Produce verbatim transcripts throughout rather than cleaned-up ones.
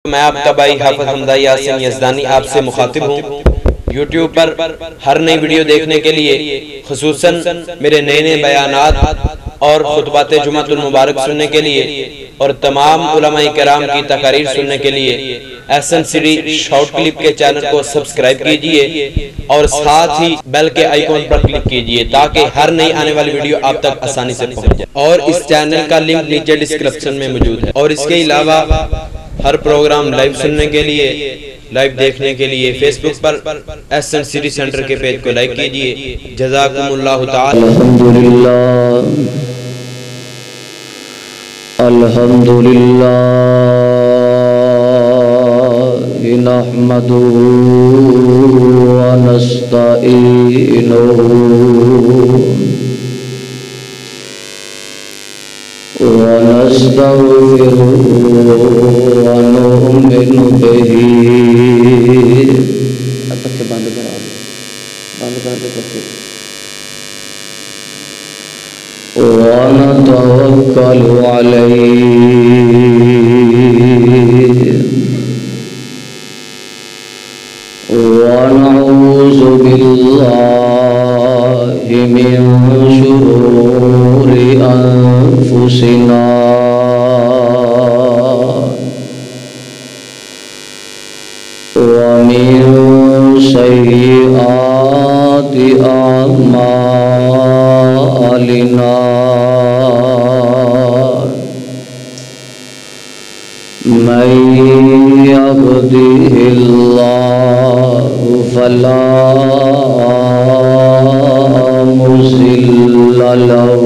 میں آپ کا بھائی حافظ حمدہ یاسین یزدانی آپ سے مخاطب ہوں۔ یوٹیوب پر ہر نئی ویڈیو دیکھنے کے لیے، خصوصاً میرے نئے نئے بیانات اور خطبات جمعۃ المبارک سننے کے لیے اور تمام علماء کرام کی تقاریر سننے کے لیے S N C D short clip کے چینل کو سبسکرائب کیجئے اور ساتھ ہی بیل کے آئیکن پر کلک کیجئے تاکہ ہر نئی آنے والی ویڈیو آپ تک آسانی سے پہنچ جائے، اور اس چینل کا لنک نیچے ڈسکرپشن میں موجود ہے۔ اور اس کے علاوہ ہر پروگرام لائیو سننے کے لیے، لائیو دیکھنے کے لیے فیس بک پر S N C D centre کے پیج کو لائک کیجئے۔ جزاکم اللہ تعالی۔ الحمدللہ الحمدللہ نحمدہ ونستعینہ ونستغفرہ ونؤمن بہ۔ پکے بند کرا دو، بند کر دے پکے۔ ونتوکل علیہ ونعوذ باللہ من شرور انفسنا ومن سیئات اعمالنا، من يهده الله فلا مضل له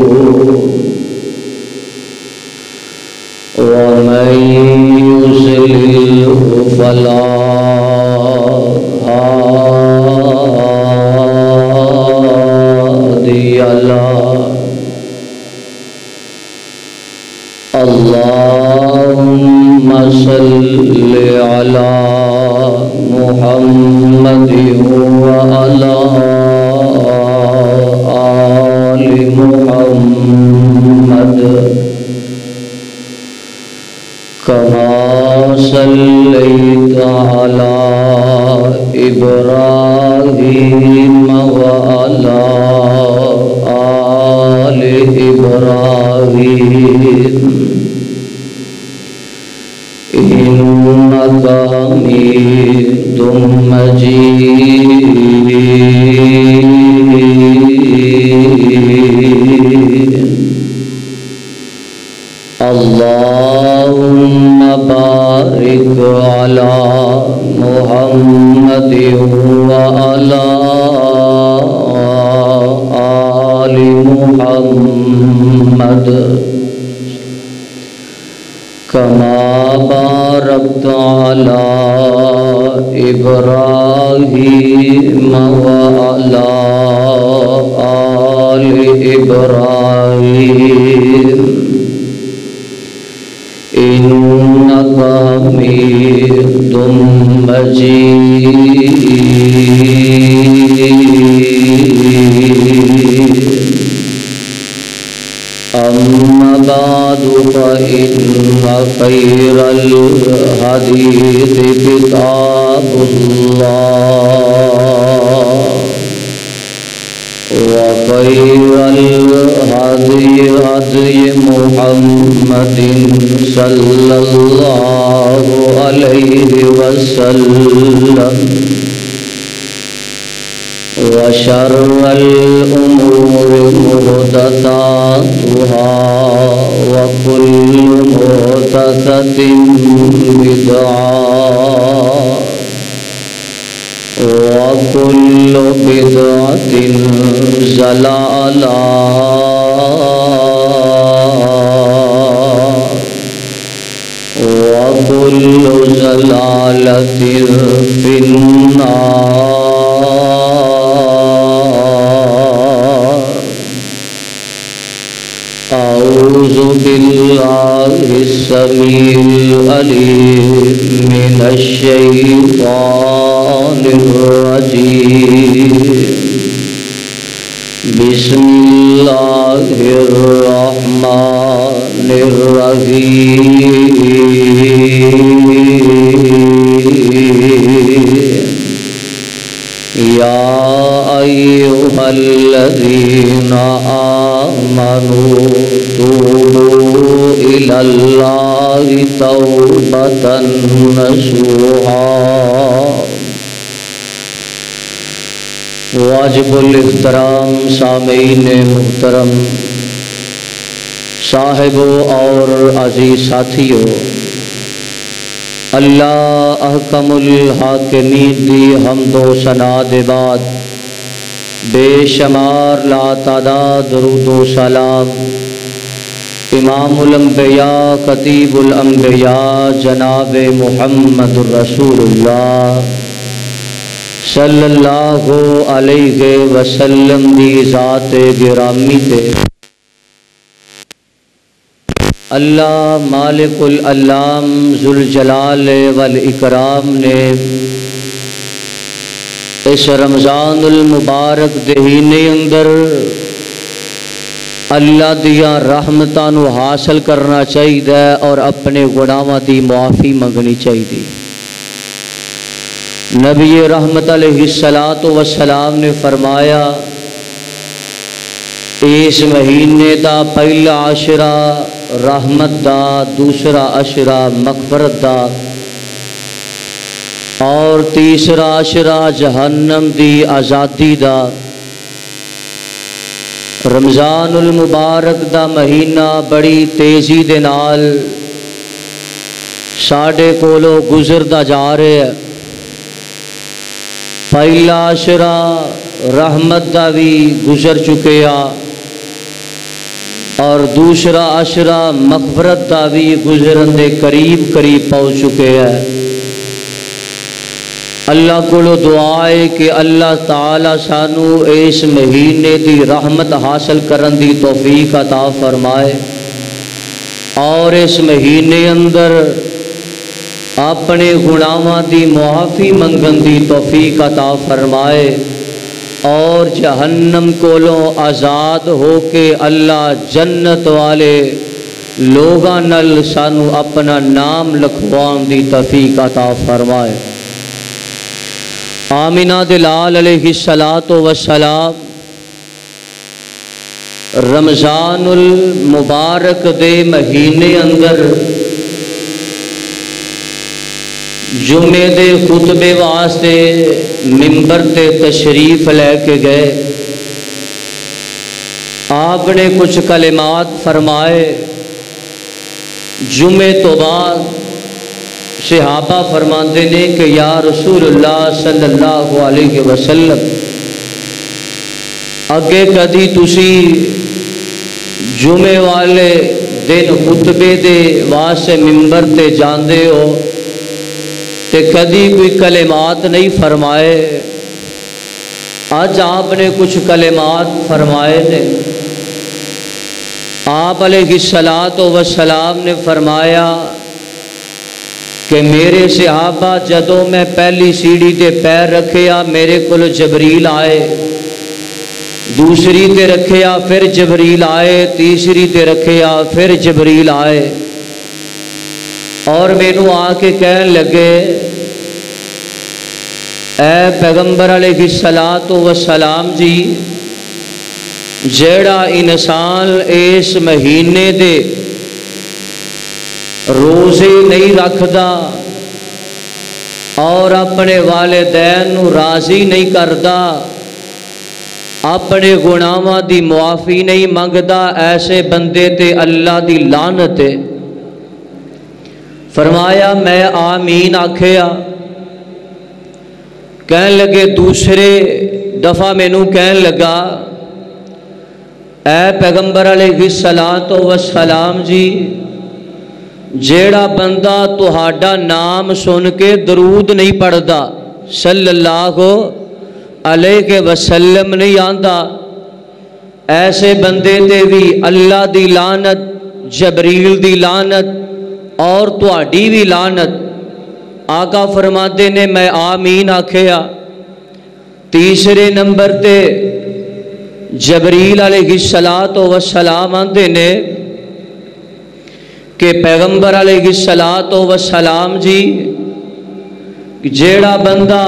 ومن يضلل فلا هادي له۔ اللهم صل على محمد وعلى آل محمد كما صليت على إبراهيم وعلى آل إبراهيم إنك حميد مجيد۔ اللهم بارك على محمد وعلى آل محمد كما باركت على إبراهيم وعلى آل إبراهيم إنك حميد مجيد۔ أما بعد فإن خير الحديث كتاب الله وخير الهدي هدي محمد صلى الله عليه وسلم وشر الأمور محدثاتها وكل محدثة بدعة وكل بدعة ضلالة وكل ضلالة في النار۔ أعوذ بالله السميع العليم من الشيطان الرجيم۔ بسم اللہ الرحمن الرحیم یا ایھا الذین آمنوا توبوا الی اللہ توبۃ نصوحا۔ واجب الاحترام سامعین محترم، صاحبوں اور عزیز ساتھیوں، اللہ احکم الحاکمین دی حمد و ثنا دے بعد بے شمار لا تعداد درود و سلام امام الانبیاء خطیب الانبیاء جناب محمد رسول اللہ صلی اللہ علیہ وسلم دی ذات گرامی تے اللہ مالک الالام ذوالجلال والاکرام نے اس رمضان المبارک دہینے اندر اللہ دیا رحمتاں نو حاصل کرنا چاہیے اور اپنے گناہاں دی معافی منگنی چاہیے۔ نبی رحمت علیہ الصلوۃ والسلام نے فرمایا اس مہینے دا پہلا عشرہ رحمت دا، دوسرا عشرہ مغفرت دا اور تیسرا عشرہ جہنم دی آزادی دا۔ رمضان المبارک دا مہینہ بڑی تیزی دے نال ساڈے کولو گزردا جا رہا ہے۔ پہلا عشرہ رحمت دا بھی گزر چکے آ اور دوسرا عشرہ مغفرت دا بھی گزرن دے قریب قریب پہنچ چکے ہیں۔ اللہ کو دعا ہے کہ اللہ تعالی سانو اس مہینے دی رحمت حاصل کرن دی توفیق عطا فرمائے اور اس مہینے اندر اپنے گناہاں دی معافی منگن دی توفیق عطا فرمائے اور جہنم کولوں آزاد ہو کے اللہ جنت والے لوگاں نال سانو اپنا نام لکھوان دی توفیق عطا فرمائے۔ آمینہ دلال علیہ الصلاۃ والسلام رمضان المبارک دے مہینے اندر جمعے دے خطبے واسطے منبر تے تشریف لے کے گئے۔ آپ نے کچھ کلمات فرمائے۔ جمعے تو بعد صحابہ فرماندے نے کہ یا رسول اللہ صلی اللہ علیہ وسلم اگے کدی تسی جمعے والے دن خطبے دے واسطے منبر تے جاندے ہو تے کدی کوئی کلمات نہیں فرمائے، آج آپ نے کچھ کلمات فرمائے نے۔ آپ علیہ الصلوۃ والسلام نے فرمایا کہ میرے صحابہ جدوں میں پہلی سیڑھی تے پیر رکھیا میرے کول جبریل آئے، دوسری تے رکھیا پھر جبریل آئے، تیسری تے رکھیا پھر جبریل آئے اور مینوں آ کے کہن لگے اے پیغمبر علیہ الصلوۃ والسلام جی، جیڑا انسان اس مہینے دے روزے نہیں رکھدا اور اپنے والدین نو راضی نہیں کردا، اپنے گناہاں دی معافی نہیں منگدا، ایسے بندے تے اللہ دی لعنت ہے۔ فرمایا میں آمین آکھیا۔ کہن لگے دوسرے دفعہ مینوں کہن لگا اے پیغمبر علیہ الصلوۃ والسلام جی، جیڑا بندہ تہاڈا نام سن کے درود نہیں پڑھدا صلی اللہ علیہ وسلم نہیں آندا، ایسے بندے تے بھی اللہ دی لعنت، جبریل دی لعنت اور تہاڈی بھی لعنت۔ آقا فرماتے نے میں آمین آکھیا۔ تیسرے نمبر تے جبریل علیہ الصلوۃ والسلام آندے نے کہ پیغمبر علیہ الصلوۃ والسلام جی جیڑا بندہ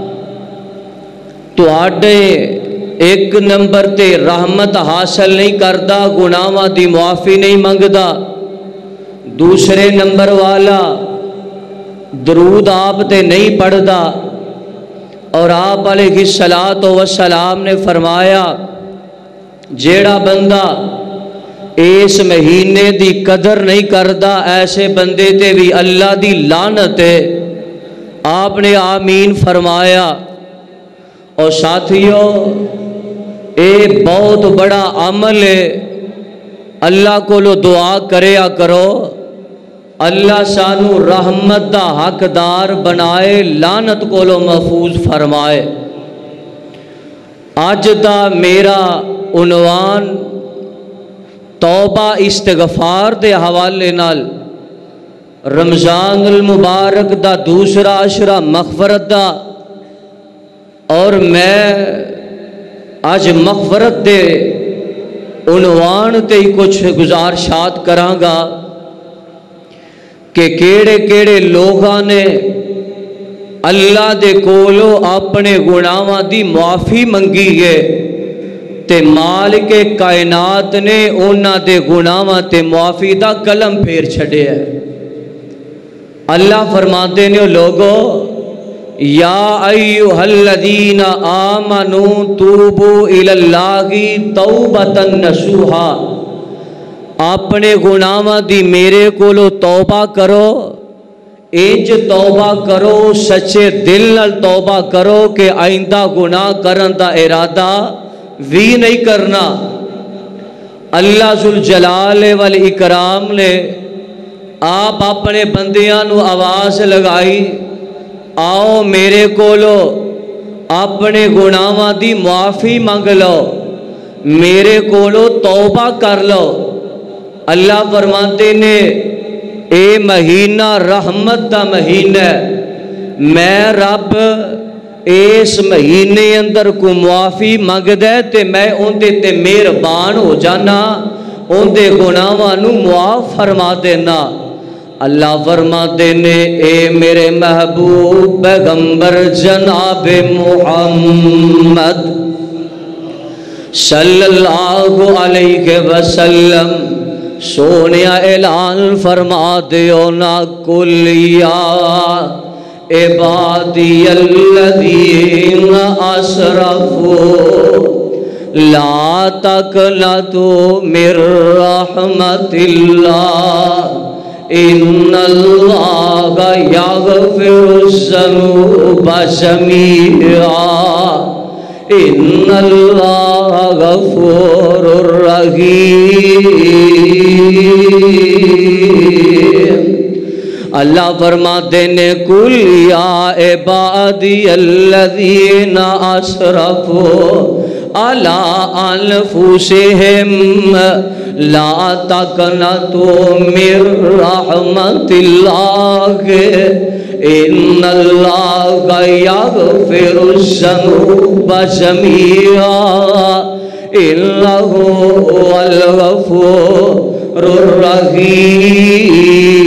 تواڈے ایک نمبر تے رحمت حاصل نہیں کردا، گناہاں دی معافی نہیں منگدا، دوسرے نمبر والا درود آپ تے نہیں پڑھدا، اور آپ علیہ الصلوۃ والسلام نے فرمایا جیڑا بندہ اس مہینے دی قدر نہیں کردا ایسے بندے تے بھی اللہ دی لعنت ہے۔ آپ نے آمین فرمایا۔ اور ساتھیو اے بہت بڑا عمل ہے، اللہ کو لو دعا کریا کرو اللہ سانو رحمت دا حقدار بنائے، لعنت کو لو محفوظ فرمائے۔ آج دا میرا عنوان توبہ استغفار دے حوالے نال رمضان المبارک دا دوسرا عشرہ مغفرت دا، اور میں آج مغفرت دے عنوان تے ہی کچھ گزارشات کراں گا کہ کیڑے کیڑے لوگاں نے اللہ دے کولو اپنے گناہاں دی معافی منگی ہے تے مالک کائنات نے انہاں دے گناہاں تے معافی دا قلم پھیر چھڑے ہے۔ اللہ فرماتے نے لوگو یا ایھا الذین آمنوا توبوا الی اللہ توبۃ نصوحا، اپنے گناہاں دی میرے کولو توبہ کرو، انج توبہ کرو سچے دل نال توبہ کرو کہ آئندہ گناہ کرن دا ارادہ بھی نہیں کرنا۔ اللہ ذوالجلال والاکرام نے آپ اپنے بندیاں نو آواز لگائی آؤ میرے کولو اپنے گناہاں دی معافی منگ لو، میرے کولو توبہ کر لو۔ اللہ فرماتے نے اے مہینہ رحمت دا مہینہ ہے، میں رب اس مہینے اندر کو معافی منگ دے تے میں اندے تے مہربان ہو جانا، اندے گناہاں نو معاف فرما دینا۔ اللہ فرماتے نے اے میرے محبوب پیغمبر جناب محمد صلی اللہ علیہ وسلم سونیا اعلان فرما دیو نا کل یا عبادی الذین اسرفوا لا تقنطوا من رحمت اللہ ان اللہ یغفر الذنوب جمیعا ان اللہ غفور رحیم۔ اللہ فرماتے نے کل یا عبادی الذین اسرفوا علی انفسہم لا تقنطوا من رحمت اللہ ان اللہ یغفر الذنوب جمیعا انہ هو الغفور الرحیم۔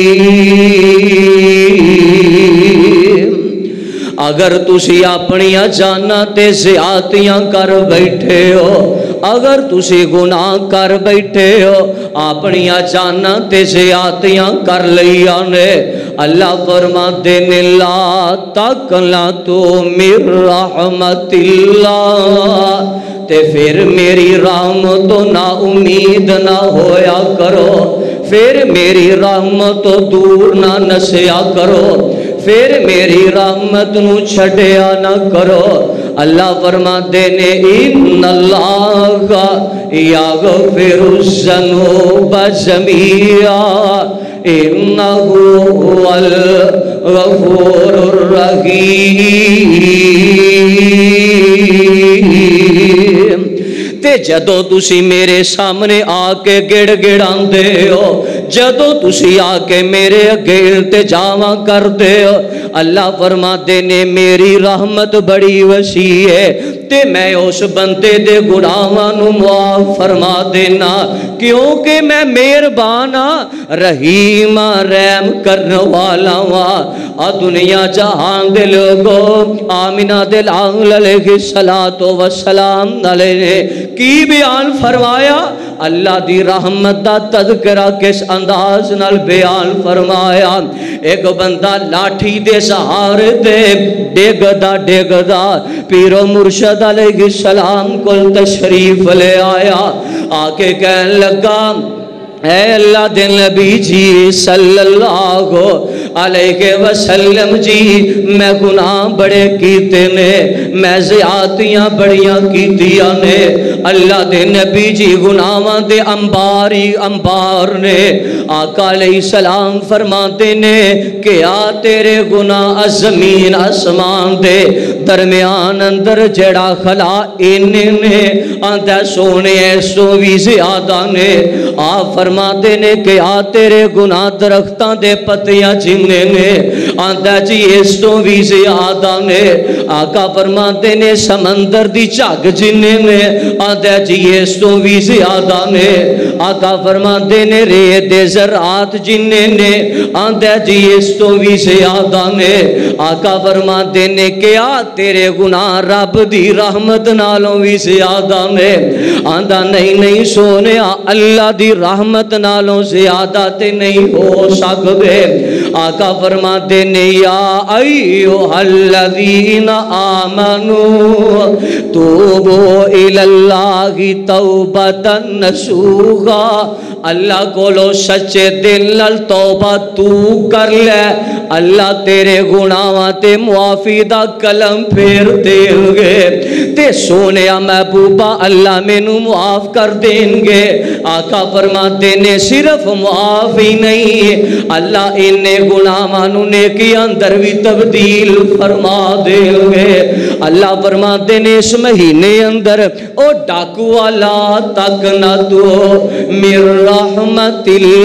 اگر تسی اپنی جانا تے زیادتیاں کر بیٹھے ہو، اگر تسی گناہ کر بیٹھے ہو، اپنی جانا تے زیادتیاں کر لیا نے، اللہ فرماتے نے لا تقنطوا من رحمت اللہ، تے پھر میری رحمت تو نا امید نہ ہویا کرو، پھر میری رحمت تو دور نہ نسیا کرو، پھر میری رحمت نو چھڑیا نہ کرو۔ اللہ فرماتے نے ان اللہ یغفر الذنوب جمیعا انہ هو الغفور الرحیم۔ تے جدو تسی میرے سامنے آ کے گڑ گڑاندے ہو، جدو تسی آ کے میرے اگے التجاواں کردے ہو، اللہ فرماتے نے میری رحمت بڑی وسیع ہے تے میں اس بندے دے گناہاں نو معاف فرما دینا کیونکہ میں مہربان ہاں رحیم رحم کرنے والا ہاں۔ آ دنیا جہان دے لوگو آمینہ دے لال علیہ السلام علیہ نے کی بیان فرمایا اللہ دی رحمت دا تذکرہ کس انداز نال بیان فرمایا ایک بندہ لاٹھی دے سہارے دے ڈگ دا ڈگ دا پیرو مرشد علیہ السلام کل تشریف لے آیا آکے کہنے لگا اے اللہ دے نبی جی صلی اللہ علیہ وسلم جی میں گناہ بڑے کیتے نے میں زیادتیاں بڑیاں کیتیاں نے اللہ دے نبی جی گناہاں دے انباری انبار نے آقا علیہ السلام فرماتے نے کہ آ تیرے گناہ زمین آسمان دے درمیان اندر جڑا خلا اینے نے آندہ سونے ایسو بھی زیادہ نے آ فرماتے نے کہ آ تیرے گناہ درختاں دے پتیاں جننے نے آندہ جی اس تو بھی زیادہ نے آقا فرماتے نے سمندر دی چاگ جننے نے آندہ جی اس تو بھی زیادہ نے آقا فرماتے نے ریت زرعات جننے نے آندہ جی اس تو بھی زیادہ نے آقا فرماتے نے کہ آ تیرے گناہ رب دی رحمت نالوں بھی زیادہ نے آندہ نہیں نہیں سونے اللہ دی رحمت نالوں زیادہ تے نہیں ہو سکتے آقا فرماتے نے یا ایوہ الذین آمنوا توبوا الاللہ توبتا نصوحا اللہ کولو سچے دل نال توبہ تو کر لے اللہ تیرے گناہاں تے معافی دا کلم پھیر دیں گے تے سونیا محبوبہ اللہ مینوں معاف کر دیں گے آقا فرماتے نے صرف معافی نہیں اللہ انہیں گناہاں نو نیکی اندر بھی تبدیل فرما دیں گے اللہ فرماتے نے اس مہینے اندر او ڈاکو والا تک نہ تو میر رحمت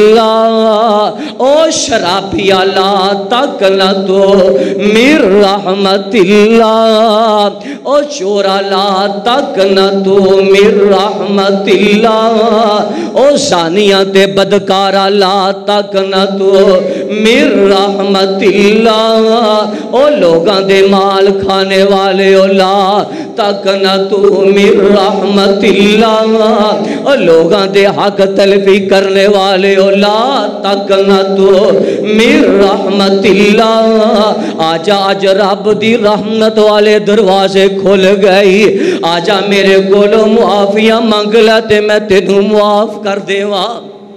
اللہ او شرابی والا تک نہ تو میر رحمت اللہ او چور والا تک نہ تو میر رحمت اللہ او زانیاں تے بدکارا لا تک نہ تو میر رحمت اللہ او لوگاں دے مال کھانے والے او لا تک نہ تو میر رحمت اللہ او لوگاں دے حق تلفی کرنے والے او لا تک نہ تو میر رحمت اللہ آجا آج رب دی رحمت والے دروازے کھل گئی آجا میرے کولو معافیاں مانگ لیتے میں تینوں معاف کر دے وا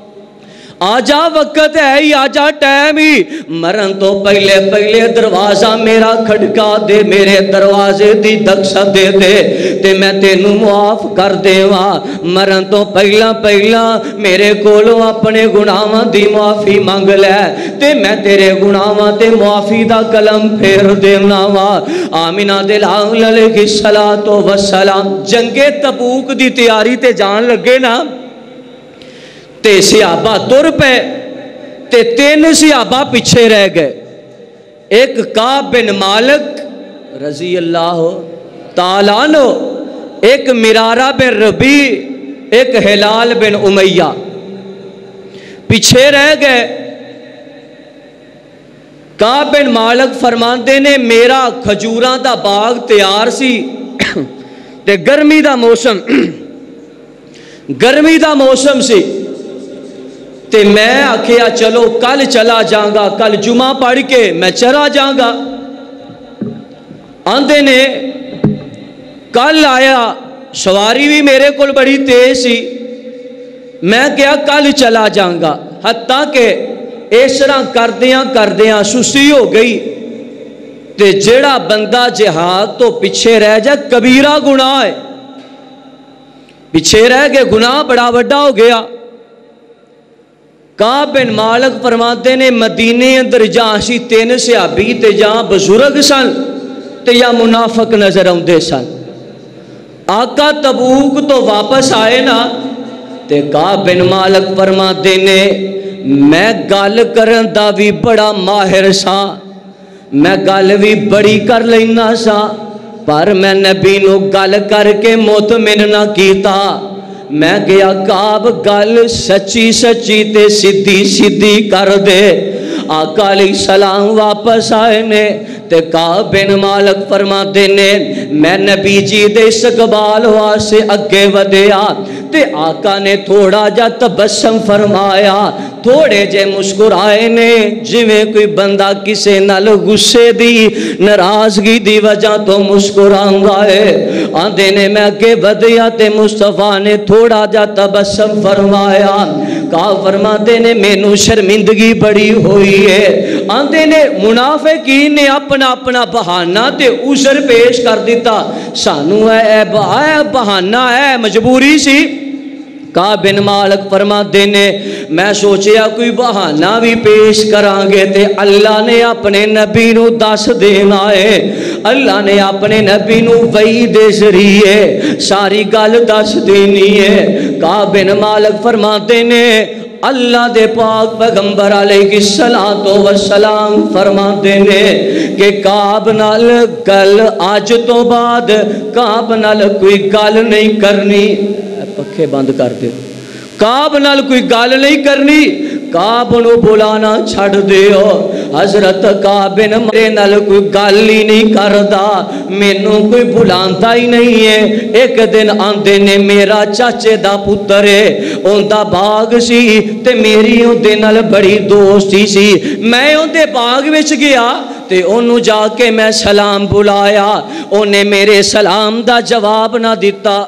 آجا وقت ہے ہی آجا ٹائم ہی مرن تو پہلے پہلے دروازہ میرا کھڑکا دے میرے دروازے دی دکشا دے دے تے میں تینوں معاف کر دے وا مرن تو پہلا پہلا میرے کولوں اپنے گناہاں دی معافی مانگ لے تے میں تیرے گناہاں تے معافی دا کلم پھیر دینا وا آمینہ دے لال علیہ السلام جنگ تبوک دی تیاری تے جان لگے نا تے صحابہ تر پہ تے تین صحابہ پیچھے رہ گئے ایک کعب بن مالک رضی اللہ تعالیٰ عنہ ایک مرارہ بن ربی ایک ہلال بن امیہ پیچھے رہ گئے کعب بن مالک فرماندے نے میرا کھجوراں دا باغ تیار سی تے گرمی دا موسم گرمی دا موسم سی تے میں آکھیا چلو کل چلا جاؤں گا کل جمعہ پڑھ کے میں چلا جاؤں گا آندے نے کل آیا سواری بھی میرے کول بڑی تیز سی میں کیا کل چلا جاؤں گا حتیٰ کہ اس طرح کردیاں کردیاں سستی ہو گئی تے جیڑا بندہ جہاد تو پیچھے رہ جائے کبیرہ گناہ ہے پیچھے رہ گئے گناہ بڑا بڑا ہو گیا کعب بن مالک فرماتے نے مدینے اندر جہاں سی تین صحابی تے جہاں بزرگ سن تے یا منافق نظر آندے سن آقا تبوک تو واپس آئے نا تے کعب بن مالک فرماتے نے میں گل کرن دا بھی بڑا ماہر سا میں گل بھی بڑی کر لینا سا پر میں نبی نو گل کر کے مطمئن نہ کیتا میں گیا کعب گل سچی سچی تے سیدھی سیدھی کر دے آقا علیہ السلام واپس آئے نے تے کعب بن مالک فرماتے نے میں نبی جی دے استقبال واسطے اگے ودیا تے آقا نے تھوڑا جا تبسم فرمایا تھوڑے جے مسکرائے نے جویں کوئی بندہ کسے نال غصے دی ناراضگی دی وجہ تو مسکراندا ہے آندے نے میں اگے ودیا تے مصطفیٰ نے تھوڑا جا تبسم فرمایا کعب فرماتے نے مینوں شرمندگی بڑی ہوئی ہے آندے نے منافقین نے اپنا اپنا بہانہ تے عذر پیش کر دیتا سانو اے بہانہ ہے مجبوری سی کعب بن مالک فرماتے نے میں سوچیا کوئی بہانہ بھی پیش کرانگے تے اللہ نے اپنے نبی نو دس دینا ہے اللہ نے اپنے نبی نو وحی دے ذریعے ساری گل دس دینی ہے کعب بن مالک فرماتے نے اللہ دے پاک پیغمبر علیہ السلام فرماتے نے کہ کعب نال گل آج تو بعد کعب نال کوئی گل نہیں کرنی پکھے بند کر دے کعب نال کوئی گل نہیں کرنی کعب نو بلانا چھڑ دیو حضرت کعب بن میرے نال کوئی گل ہی نہیں کردا مینوں کوئی بلاندا ہی نہیں ہے ایک دن آندے نے میرا چاچے دا پتر ہے اوندا باغ سی تے میری اودے نال بڑی دوستی سی میں اودے باغ وچ گیا تے اونوں جا کے میں سلام بلایا اونے میرے سلام دا جواب نہ دیتا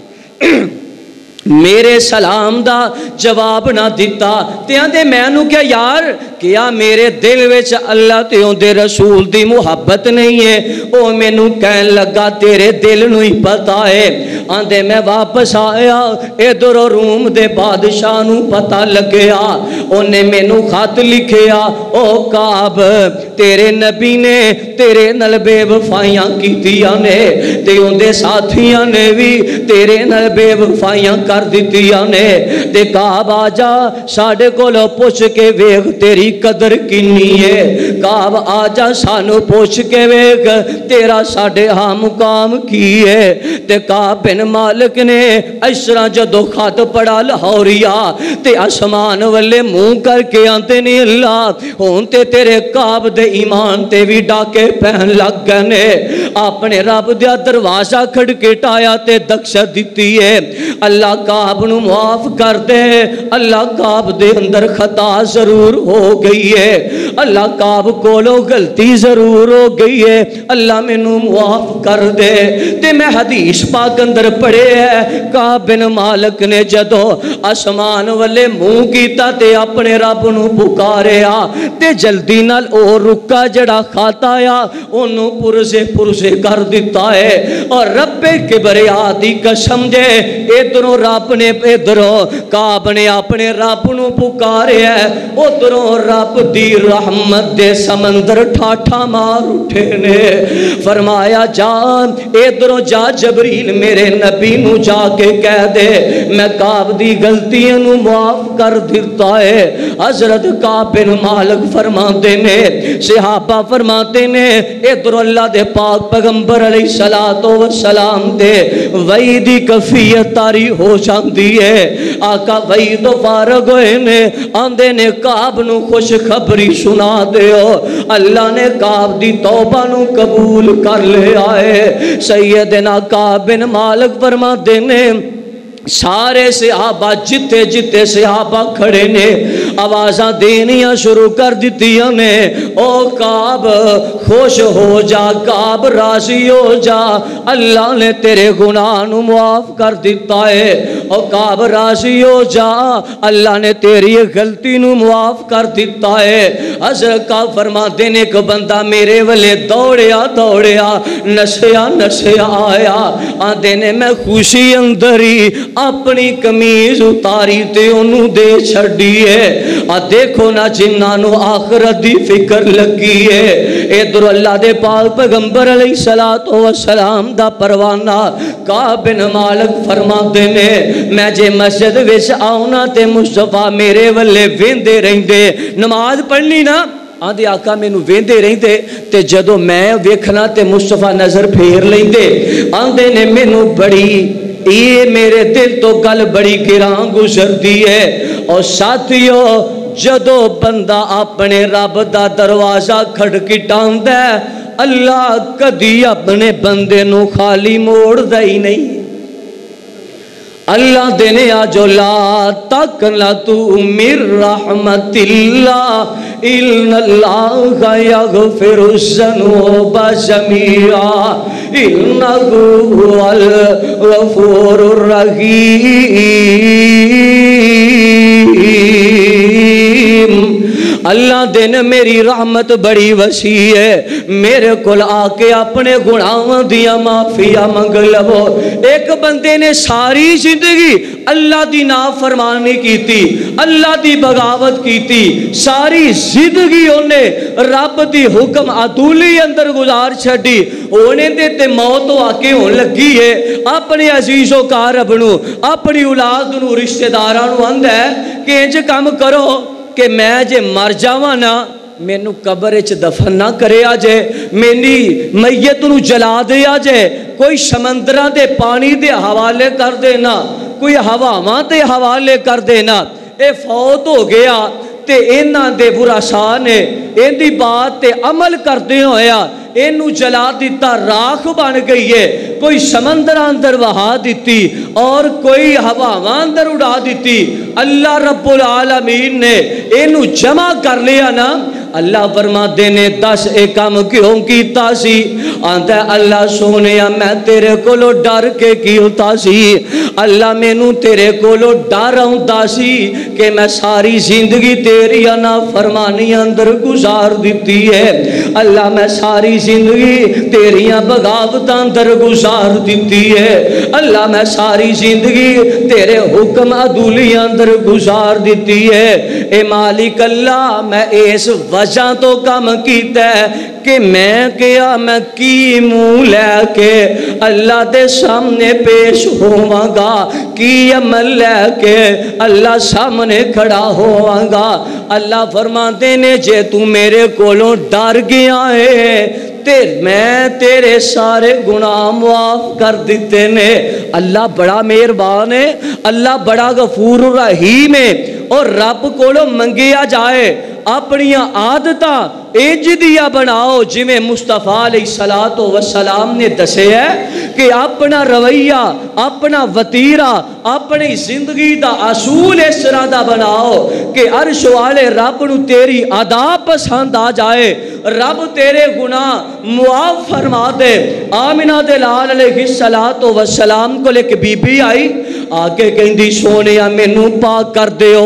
میرے سلام دا جواب نہ دیتا تے آندے میں نو کیا یار کیا میرے دل وچ اللہ تے اندے رسول دی محبت نہیں ہے او میں نو کہن لگا تیرے دل نو ہی پتا ہے آندے میں واپس آیا ادھر روم دے بادشاہ نو پتا لگیا اونے میں نو خط لکھیا او کعب تیرے نبی نے تیرے نال بے وفائیاں کیتیاں نے تے اندے ساتھیاں نے بھی تیرے نال بے وفائیاں کر دیتیاں نے تے کعب آجا ساڑے کو لو پوچھ کے ویغ تیری قدر کنی ہے کعب آجا سانو پوچھ کے ویغ تیرا ساڑے ہاں مقام کی ہے تے کعب بن مالک نے اشرا جدو خط پڑا لاہوریا تے آسمان والے منہ کر کے آنتے نہیں اللہ ہونتے تیرے کعب دے ایمان تے بھی ڈاکے پہن لگ گنے اپنے رب دیا دروازہ کھڑکٹایا تے دکشت دیتی ہے اللہ کعب نو معاف کر دے اللہ کعب دے اندر خطا ضرور ہو گئی ہے اللہ کعب کولو غلطی ضرور ہو گئی ہے اللہ میں نو معاف کر دے تے میں حدیث پاک اندر پڑھے ہے کعب بن مالک نے جدو آسمان والے منہ کیتا تے اپنے رب نو پکاریا تے جلدی نال او رکا جڑا کھاتا یا انہوں پرزے پرزے کر دیتا ہے اور رب کبریا دی قسم دے ادھروں رب نے ادھروں کعب نے اپنے رب نو پکارے ہے ادھروں رب دی رحمت دے سمندر ٹھاٹھا مار اٹھے نے فرمایا جان ادھروں جا جبریل میرے نبی نو جا کے کہہ دے میں کعب دی غلطیاں نو معاف کر دیتا ہے حضرت کعب بن مالک فرماتے نے صحابہ فرماتے نے ادھر اللہ دے پاک پیغمبر علیہ السلام دے وحی دی کفیت تاری ہو جاندی ہے آقا وحی تو فارغ ہوئے نے آندے نے کعب نو خوش خبری سنا دیو اللہ نے کعب دی توبہ نو قبول کر لے آئے سیدنا کعب بن مالک فرماتے نے سارے صحابہ جتے جتے صحابہ کھڑے نے آوازاں دینیاں شروع کر دیتیاں نے او کعب خوش ہو جا کعب راضی ہو جا اللہ نے تیرے گناہ نو معاف کر دیتا ہے او کعب راضی ہو جا اللہ نے تیری غلطی نو معاف کر دیتا ہے حضرت کعب فرماتے نے کہ بندہ میرے والے دوڑیا دوڑیا نسیا نسیا آیا آندے نے میں خوشی اندری اپنی کمیز اتاری تے انہوں دے چھڑی ہے آ دیکھو نا جنانو آخرت دی فکر لگی ہے ادھر اللہ دے پاک پیغمبر علیہ السلام دا پروانہ کعب بن مالک فرماتے نے میں جے مسجد ویس آؤنا تے مصطفیٰ میرے والے ویندے رہندے نماز پڑھنی نا آندے آقا مینوں ویندے رہندے تے جدوں میں ویکھنا تے مصطفیٰ نظر پھیر لیندے آندے نے مینوں بڑی یہ میرے دل تو گل بڑی گراں گزردی ہے۔ اور ساتھیو جدو بندہ اپنے رب دا دروازہ کھڑکٹاندا ہے اللہ کدی اپنے بندے نو خالی موڑ دئی نہیں۔ اللہ دینے آجو لا تقنطو من رحمت اللہ ان اللہ یغفر الذنوب جمیعا انہ هو الغفور الرحیم۔ اللہ دن میری رحمت بڑی وسیع ہے، میرے کل آ کے اپنے گناہاں دیا معافیا منگ لو۔ ایک بندے نے ساری زندگی اللہ دی نافرمانی کی تھی، اللہ دی بغاوت کی تھی، ساری زندگی انہیں رب دی حکم عدولی اندر گزار چھڑی، انہیں دے تے موت آ کے ہون لگی ہے۔ اپنے عزیز و کارب نو اپنی اولاد نو رشتہ داراں نو آندا ہے کہ انج کام کرو کہ میں جے مر جاواں نا مینوں قبر وچ دفن نہ کرے آجے، میری میت نو جلا دے آجے، کوئی سمندراں دے پانی دے حوالے کر دینا، کوئی ہواواں تے حوالے کر دینا۔ اے فوت ہو گیا تے انہاں دے ورثاء نے ان دی بات تے عمل کردے ہویا اینو جلا دیتا، راکھ بن گئی ہے، کوئی سمندر اندر وہا دیتی اور کوئی ہواواں اندر اڑا دیتی۔ اللہ رب العالمین نے اینو جمع کر لیا نا۔ اللہ فرماتے نے دس اے کام کیوں کیتا سی؟ آنتا ہے اللہ سونیا میں تیرے کولو ڈر کے کیتا سی، اللہ مینوں تیرے کولو ڈر آندا سی کہ میں ساری زندگی تیری نا فرمانی اندر گزار دیتی ہے، اللہ میں ساری زندگی تیریاں بغاوت اندر گزار دیتی ہے، اللہ میں ساری زندگی تیرے حکم عدولی اندر گزار دیتی ہے۔ اے مالک اللہ میں اس وجہ تو کم کیتا ہے کہ میں کیا میں کی منہ لے کے اللہ دے سامنے پیش ہواں گا، کی عمل لے کے اللہ سامنے کھڑا ہواں گا۔ اللہ فرماتے نے جے تو میرے کولوں ڈر گیا ہے تے میں تیرے سارے گناہ معاف کر دیتے نے۔ اللہ بڑا مہربان ہے، اللہ بڑا غفور رحیم ہے۔ اور رب کولوں منگیا جائے اپنی عادتاں انج دیا بناؤ جویں مصطفیٰ علیہ السلام نے دسے ہے کہ اپنا رویہ اپنا وطیرہ اپنی زندگی دا اصول اس طرح دا بناؤ کہ عرش والے رب نو تیری ادا پسند آ جائے، رب تیرے گناہ معاف فرما دے۔ آمنہ دے لال علیہ السلام کو لے کے بی بی آئی آ کے کہندی سونیا مینوں پاک کر دیو،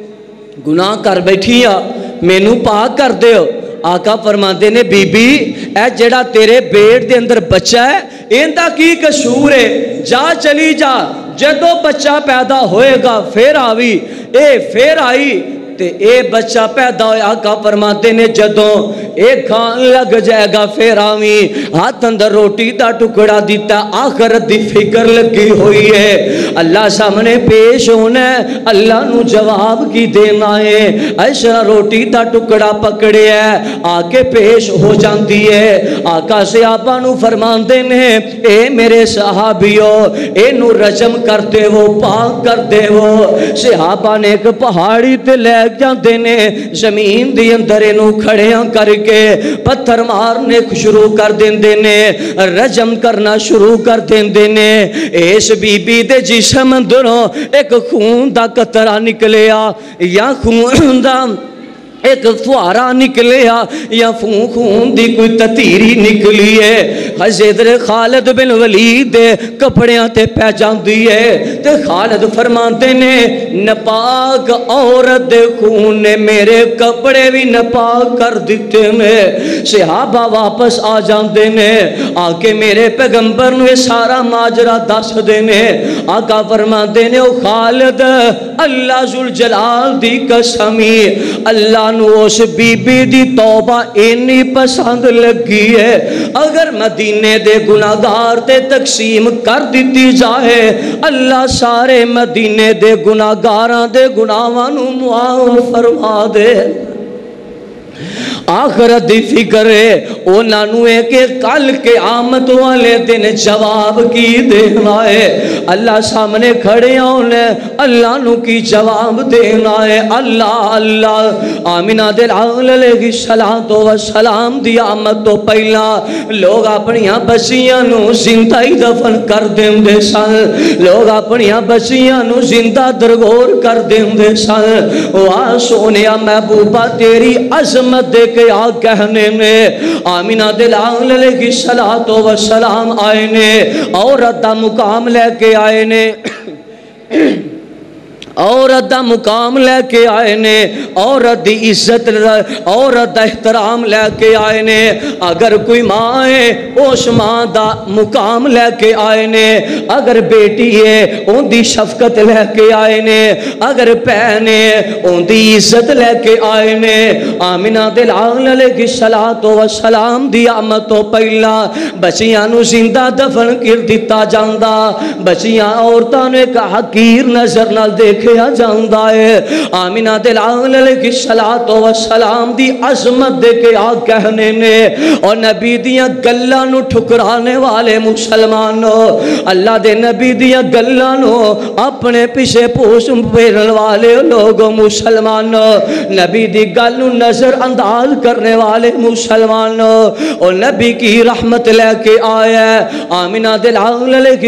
گناہ کر بیٹھی آ مینوں پاک کر دیو۔ آقا فرماندے نے بی بی اے جڑا تیرے پیٹ دے اندر بچہ ہے ایندا کی قصور ہے، جا چلی جا، جدو بچہ پیدا ہوئے گا پھر آوی۔ اے پھر آئی تے اے بچہ پیدا ہوئے، آقا فرماتے نے جدوں ایک کھان لگ جائے گا پھر آوی، ہاتھ اندر روٹی دا ٹکڑا دیتا، آخرت دی فکر لگی ہوئی ہے، اللہ سامنے پیش ہونا ہے، اللہ نو جواب کی دینا ہے۔ ایسا روٹی دا ٹکڑا پکڑے ہے آکے پیش ہو جاندی ہے، آقا صحابہ نو فرماندے نے اے میرے صحابیو اے نو رجم کر دے وہ پاک کر دے وہ۔ صحابہ نے ایک پہاڑی تے لے جاندے نے، زمین دی اندر انو کھڑیاں کر کے پتھر مارنے شروع کر دیندے نے، رجم کرنا شروع کر دیندے نے۔ اس بی بی دے جسم اندروں ایک خون دا قطرہ نکلیا یا خون دا ایک فوارہ نکلیا یا خون خون دی کوئی تتیری نکلی ہے، حضرت خالد بن ولید دے کپڑیاں تے پہ جاندی ہے تے خالد فرماتے نے نپاک عورت دے خون نے میرے کپڑے بھی نپاک کر دیتے نے۔ صحابہ واپس آ جاندے نے، آکے میرے پیغمبر نو یہ سارا ماجرہ دس دینے۔ آقا فرماتے نے او خالد اللہ ذوالجلال دی قسمی اللہ نو اس بی بی دی توبہ اینی پسند لگی ہے، اگر مدینے دے گناہگار تے تقسیم کر دیتی جائے اللہ سارے مدینے دے گناہگاراں دے گناہاں نو معاف فرما دے۔ آخرت دی فکر ہے انہاں نوں ہے کہ کل قیامت والے دن جواب کی دینا ہے اللہ سامنے کھڑے ہونے اللہ نو کی جواب دینا ہے اللہ اللہ آمینہ دل علیہ السلام دی آمد تو پہلا لوگ اپنیاں بچیاں نو زندہ ہی دفن کر دیں دے سن لوگ اپنیاں بچیاں نو زندہ درگور کر دیں دے سن واہ سونیا محبوبہ تیری عظمت دے کے آ کہنے میں آمینہ دل علیہ السلام آئے نے عورت دا مقام لے کے آئے نے عورت دا مقام لے کے آئے نے عورت دی عزت عورت دا احترام لے کے آئے نے اگر کوئی ماں ہے اس ماں دا مقام لے کے آئے نے اگر بیٹی ہے ان دی شفقت لے کے آئے نے اگر بہن ہے ان دی عزت لے کے آئے نے آمینہ دل علیہ السلام دی آمد تو پہلا بچیاں نو زندہ دفن کر دیتا جاندا بچیاں عورتاں نے ایک حقیر نظر نال دیکھ کیا جاندہ ہے آمینہ دل علیہ السلام دی عظمت دے کے آگ کہنے نے اور نبی دیاں گلہ نو ٹھکرانے والے مسلمانوں اللہ دے نبی دیاں گلہ نو اپنے پیچھے پوش پھیرن والے لوگوں مسلمانوں نبی دی گل نو نظر انداز کرنے والے مسلمانوں اور نبی کی رحمت لے کے آیا ہے آمینہ دل علیہ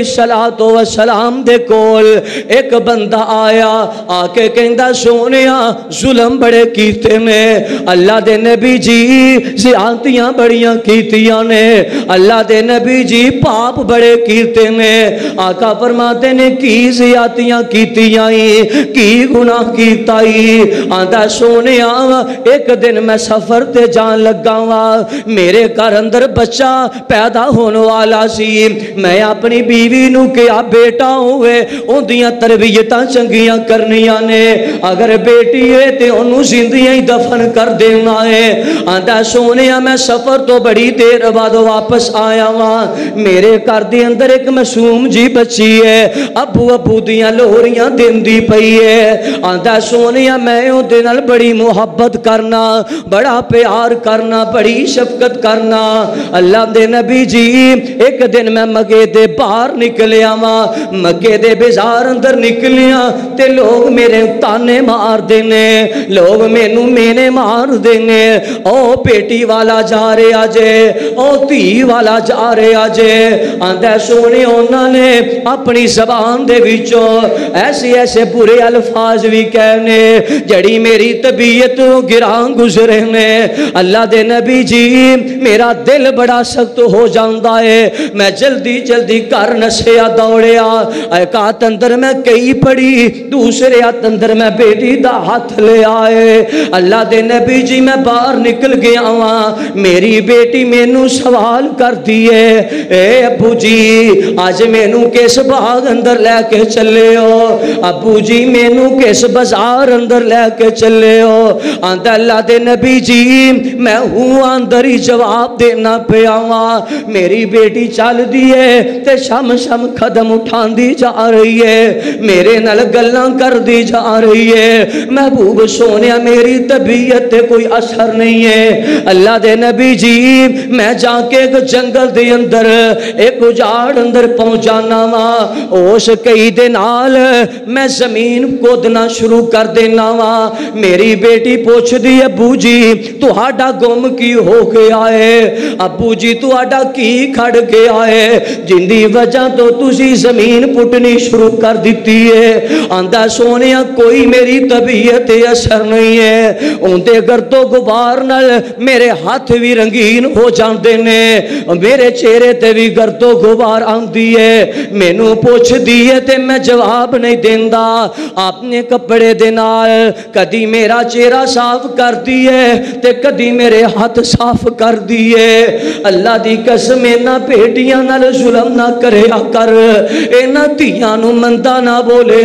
السلام دے کول ایک بندہ آیا آکے کہندہ سونیا ظلم بڑے کیتے نے اللہ دے نبی جی زیادتیاں بڑیاں کیتیاں نے اللہ دے نبی جی پاپ بڑے کیتے نے آقا فرماتے نے کی زیادتیاں کیتیاں کی گناہ کیتائی آندہ سونیا ایک دن میں سفر تے جان لگا ہوا میرے گھر اندر بچہ پیدا ہونے والا سی میں اپنی بیوی نو کیا بیٹا ہوئے ان دیاں تربیتاں چنگیاں کرنیاں نے اگر بیٹی ہے تے انہوں زندیاں ہی دفن کر دینا ہے آندہ سونیا میں سفر تو بڑی دیر بعد واپس آیا ہوا میرے گھر دے اندر ایک معصوم جی بچی ہے ابو ابو دیاں لوریاں دن دی پئی ہے آندہ سونیا میں ان دنال بڑی محبت کرنا بڑا پیار کرنا بڑی شفقت کرنا اللہ دے نبی جی ایک دن میں مکے دے باہر نکلیا ہوا مکے دے بازار اندر نکلیا تے لوگ میرے تانے مار دینے لوگ مینو مینے مار دینے او بیٹی والا جا رہے آجے او تی والا جا رہے آجے آندہ سونے انہوں نے اپنی زبان دے وچوں ایسے ایسے برے الفاظ بھی کہنے جڑی میری طبیعت گران گزرے نے اللہ دے نبی جی میرا دل بڑا سخت ہو جاندہ ہے میں جلدی جلدی کر نسیا دوڑیا ایکات اندر میں کئی پڑی دوسرے ہاتھ اندر میں بیٹی دا ہاتھ لے آئے اللہ دے نبی جی میں باہر نکل گیا ہوں میری بیٹی مینو سوال کر دیئے اے ابو جی آج مینو کس باغ اندر لے کے چلے ہو ابو جی مینو کس بازار اندر لے کے چلے ہو آندہ اللہ دے نبی جی میں ہوں اندر ہی جواب دینا پہ آؤں میری بیٹی چل دیئے تے شم شم قدم اٹھان دی جا رہی ہے میرے نل گلاں کر دی جا رہی ہے محبوب سونیا میری طبیعت تے کوئی اثر نہیں ہے اللہ دے نبی جی میں جا کے ایک جنگل دے اندر ایک اجاڑ اندر پہنچانا وا اس کئی دے نال میں زمین کودنا شروع کر دینا وا میری بیٹی پوچھ دی ابو جی تو ہاڈا گم کی ہو کے آئے ابو جی تو ہاڈا کی کھڑ کے آئے جن دی وجہ تو تسی زمین پٹنی شروع کر دیتی ہے آندہ سونیا کوئی میری طبیعت اثر نہیں ہے اندے گردو غبار نال میرے ہاتھ بھی رنگین ہو جان دینے میرے چہرے تے بھی گردو غبار آن دیئے مینو پوچھ دیئے تے میں جواب نہیں دیندہ اپنے کپڑے دینال کدی میرا چہرہ صاف کر دیئے تے کدی میرے ہاتھ صاف کر دیئے اللہ دی قسم اینا بیٹیاں نال ظلم نہ کرے کر اینا تیاں نو مندہ نہ بولے کر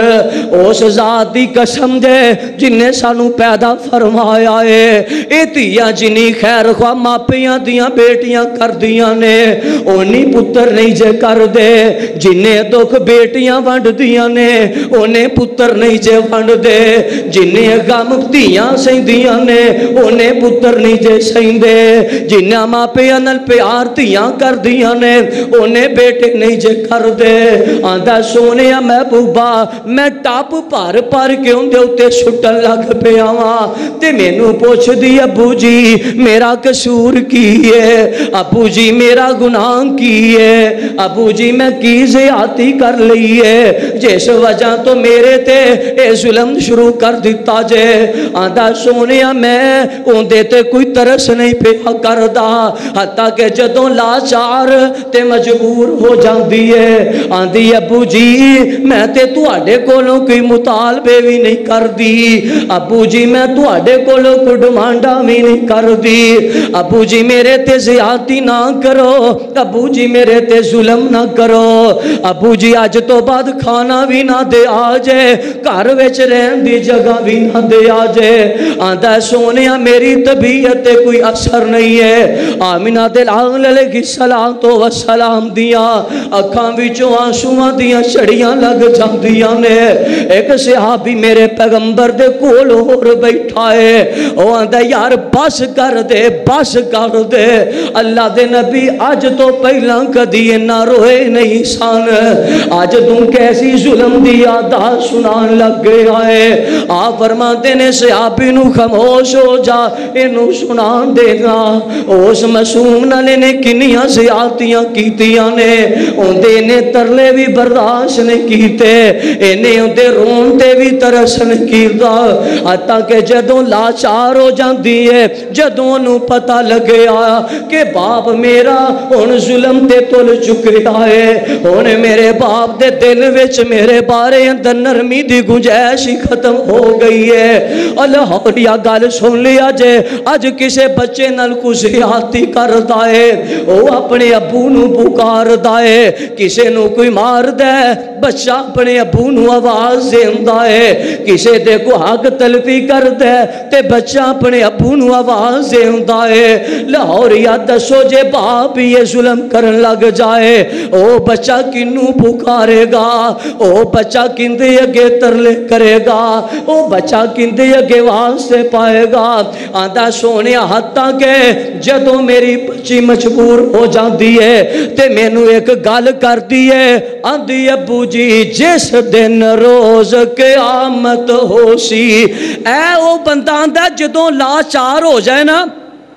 اس ذات دی قسم دے جن نے سانو پیدا فرمایا ہے اے تیاں جنی خیر خواہ ماپیاں دیاں بیٹیاں کر دیاں نے انہی پتر نہیں جے کر دے جنہیں دکھ بیٹیاں ونڈ دیاں نے انہیں پتر نہیں جے ونڈ دے جنہیں غم دیاں سہیں دیاں نے انہیں پتر نہیں جے سہیں دے جنہیں ماں پہ انل پیار دیاں کر دیاں نے انہیں بیٹے نہیں جے کر دے آندہ سونے محبوبہ میں ٹاپ پار پار کے ان دے اتے چھٹن لگ پہ آواں تے میں نو پوچھ دی ابو جی میرا قصور کی ہے ابو جی میرا گناہ کی ہے ابو جی میں کی زیادتی کر لی ہے جس وجہ تو میرے تے اے ظلم شروع کر دیتا جے آندہ سونیا میں ان دیتے کوئی ترس نہیں پہ کر دا حتیٰ کہ جدوں لاچار تے مجبور ہو جان دیئے آندھی ابو جی میں تے تو آڑے کولوں کوئی مطالبے بھی نہیں کر دی ابو جی میں تو آڑے کولوں کو ڈمانڈا بھی نہیں کر دی ابو جی میرے تے زیادتی نہ کرو ابو جی میرے تے ظلم نہ کرو ابو جی آج تو بعد کھانا بھی نہ دے آجے گھر وچ رہن دی جگہ بھی نہ دے آجے آندہ سونیا میری طبیعت کوئی اثر نہیں ہے آمینہ دل آغل علیہ السلام تو وسلام دیا اکھاں وچوں آنسواں دیاں چڑیاں لگ جان دیاں نے ایک صحابی میرے پیغمبر دے کول اور بیٹھا ہے او آندہ یار بس کر دے بس کر دے اللہ دے نبی آج تو پہلا کدی نہ روئے نہیں سان آج تم کیسی ظلم دی آدھا سنان لگ گیا ہے آپ فرماتے نے صحابی نو خاموش ہو جا انو سنان دے گا اس مسوم نالے نے کنیاں زیادتیاں کیتیاں نے ان دے نے ترلے بھی برداشت نے کیتے انہیں ان دے رون دے بھی ترس نے کیتا حتیٰ کہ جدوں لاچار ہو جان دیئے جدوں انو پتہ لگے آیا کہ باپ میرا ان ظلم تے تل چکے آئے انہیں میرے باپ دے دل وچ میرے بارے اندر نرمی دی گنجائش ہی ختم ہو گئی ہے اللہ یا گال سن لیا جے آج کسے بچے نل کو زیادتی کر دائے وہ اپنے ابو نو پکار دائے کسے نو کوئی مار دے بچہ اپنے ابو نو آواز دیندہ ہے کسے دے کو حق تلفی کر دے تے بچہ اپنے ابو نو آواز دیندہ ہے لاہور یا دسو جے باپ یہ ظلم کرن لگ جائے او بچہ کنو پکارے گا او بچہ کندے اگے ترلے کرے گا او بچہ کندے اگے واسطے پائے گا آندہ سونے حتیٰ کہ جدوں میری بچی مجبور ہو جان دیئے تے میں نو ایک گال کر دیئے آندھی ابو جی جس دن روز قیامت ہو سی اے او بندہ آندہ جدوں لاچار ہو جائے نا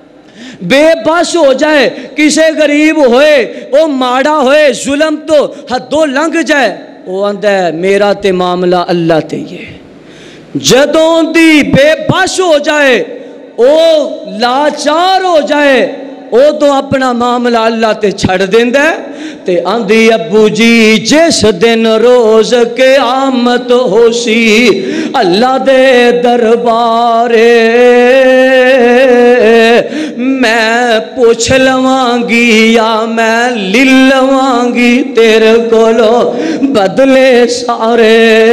بے بس ہو جائے کسے غریب ہوئے او ماڑا ہوئے ظلم تو حدوں لنگ جائے وہ آندہ ہے میرا تے معاملہ اللہ تے یہ جدوں دی بے بس ہو جائے او لاچار ہو جائے او تو اپنا معاملہ اللہ تے چھڑ دیندہ ہے تے آندھی ابو جی جس دن روز قیامت ہو سی اللہ دے دربارے میں پوچھ لوانگی یا میں للوانگی تیرے کولو بدلے سارے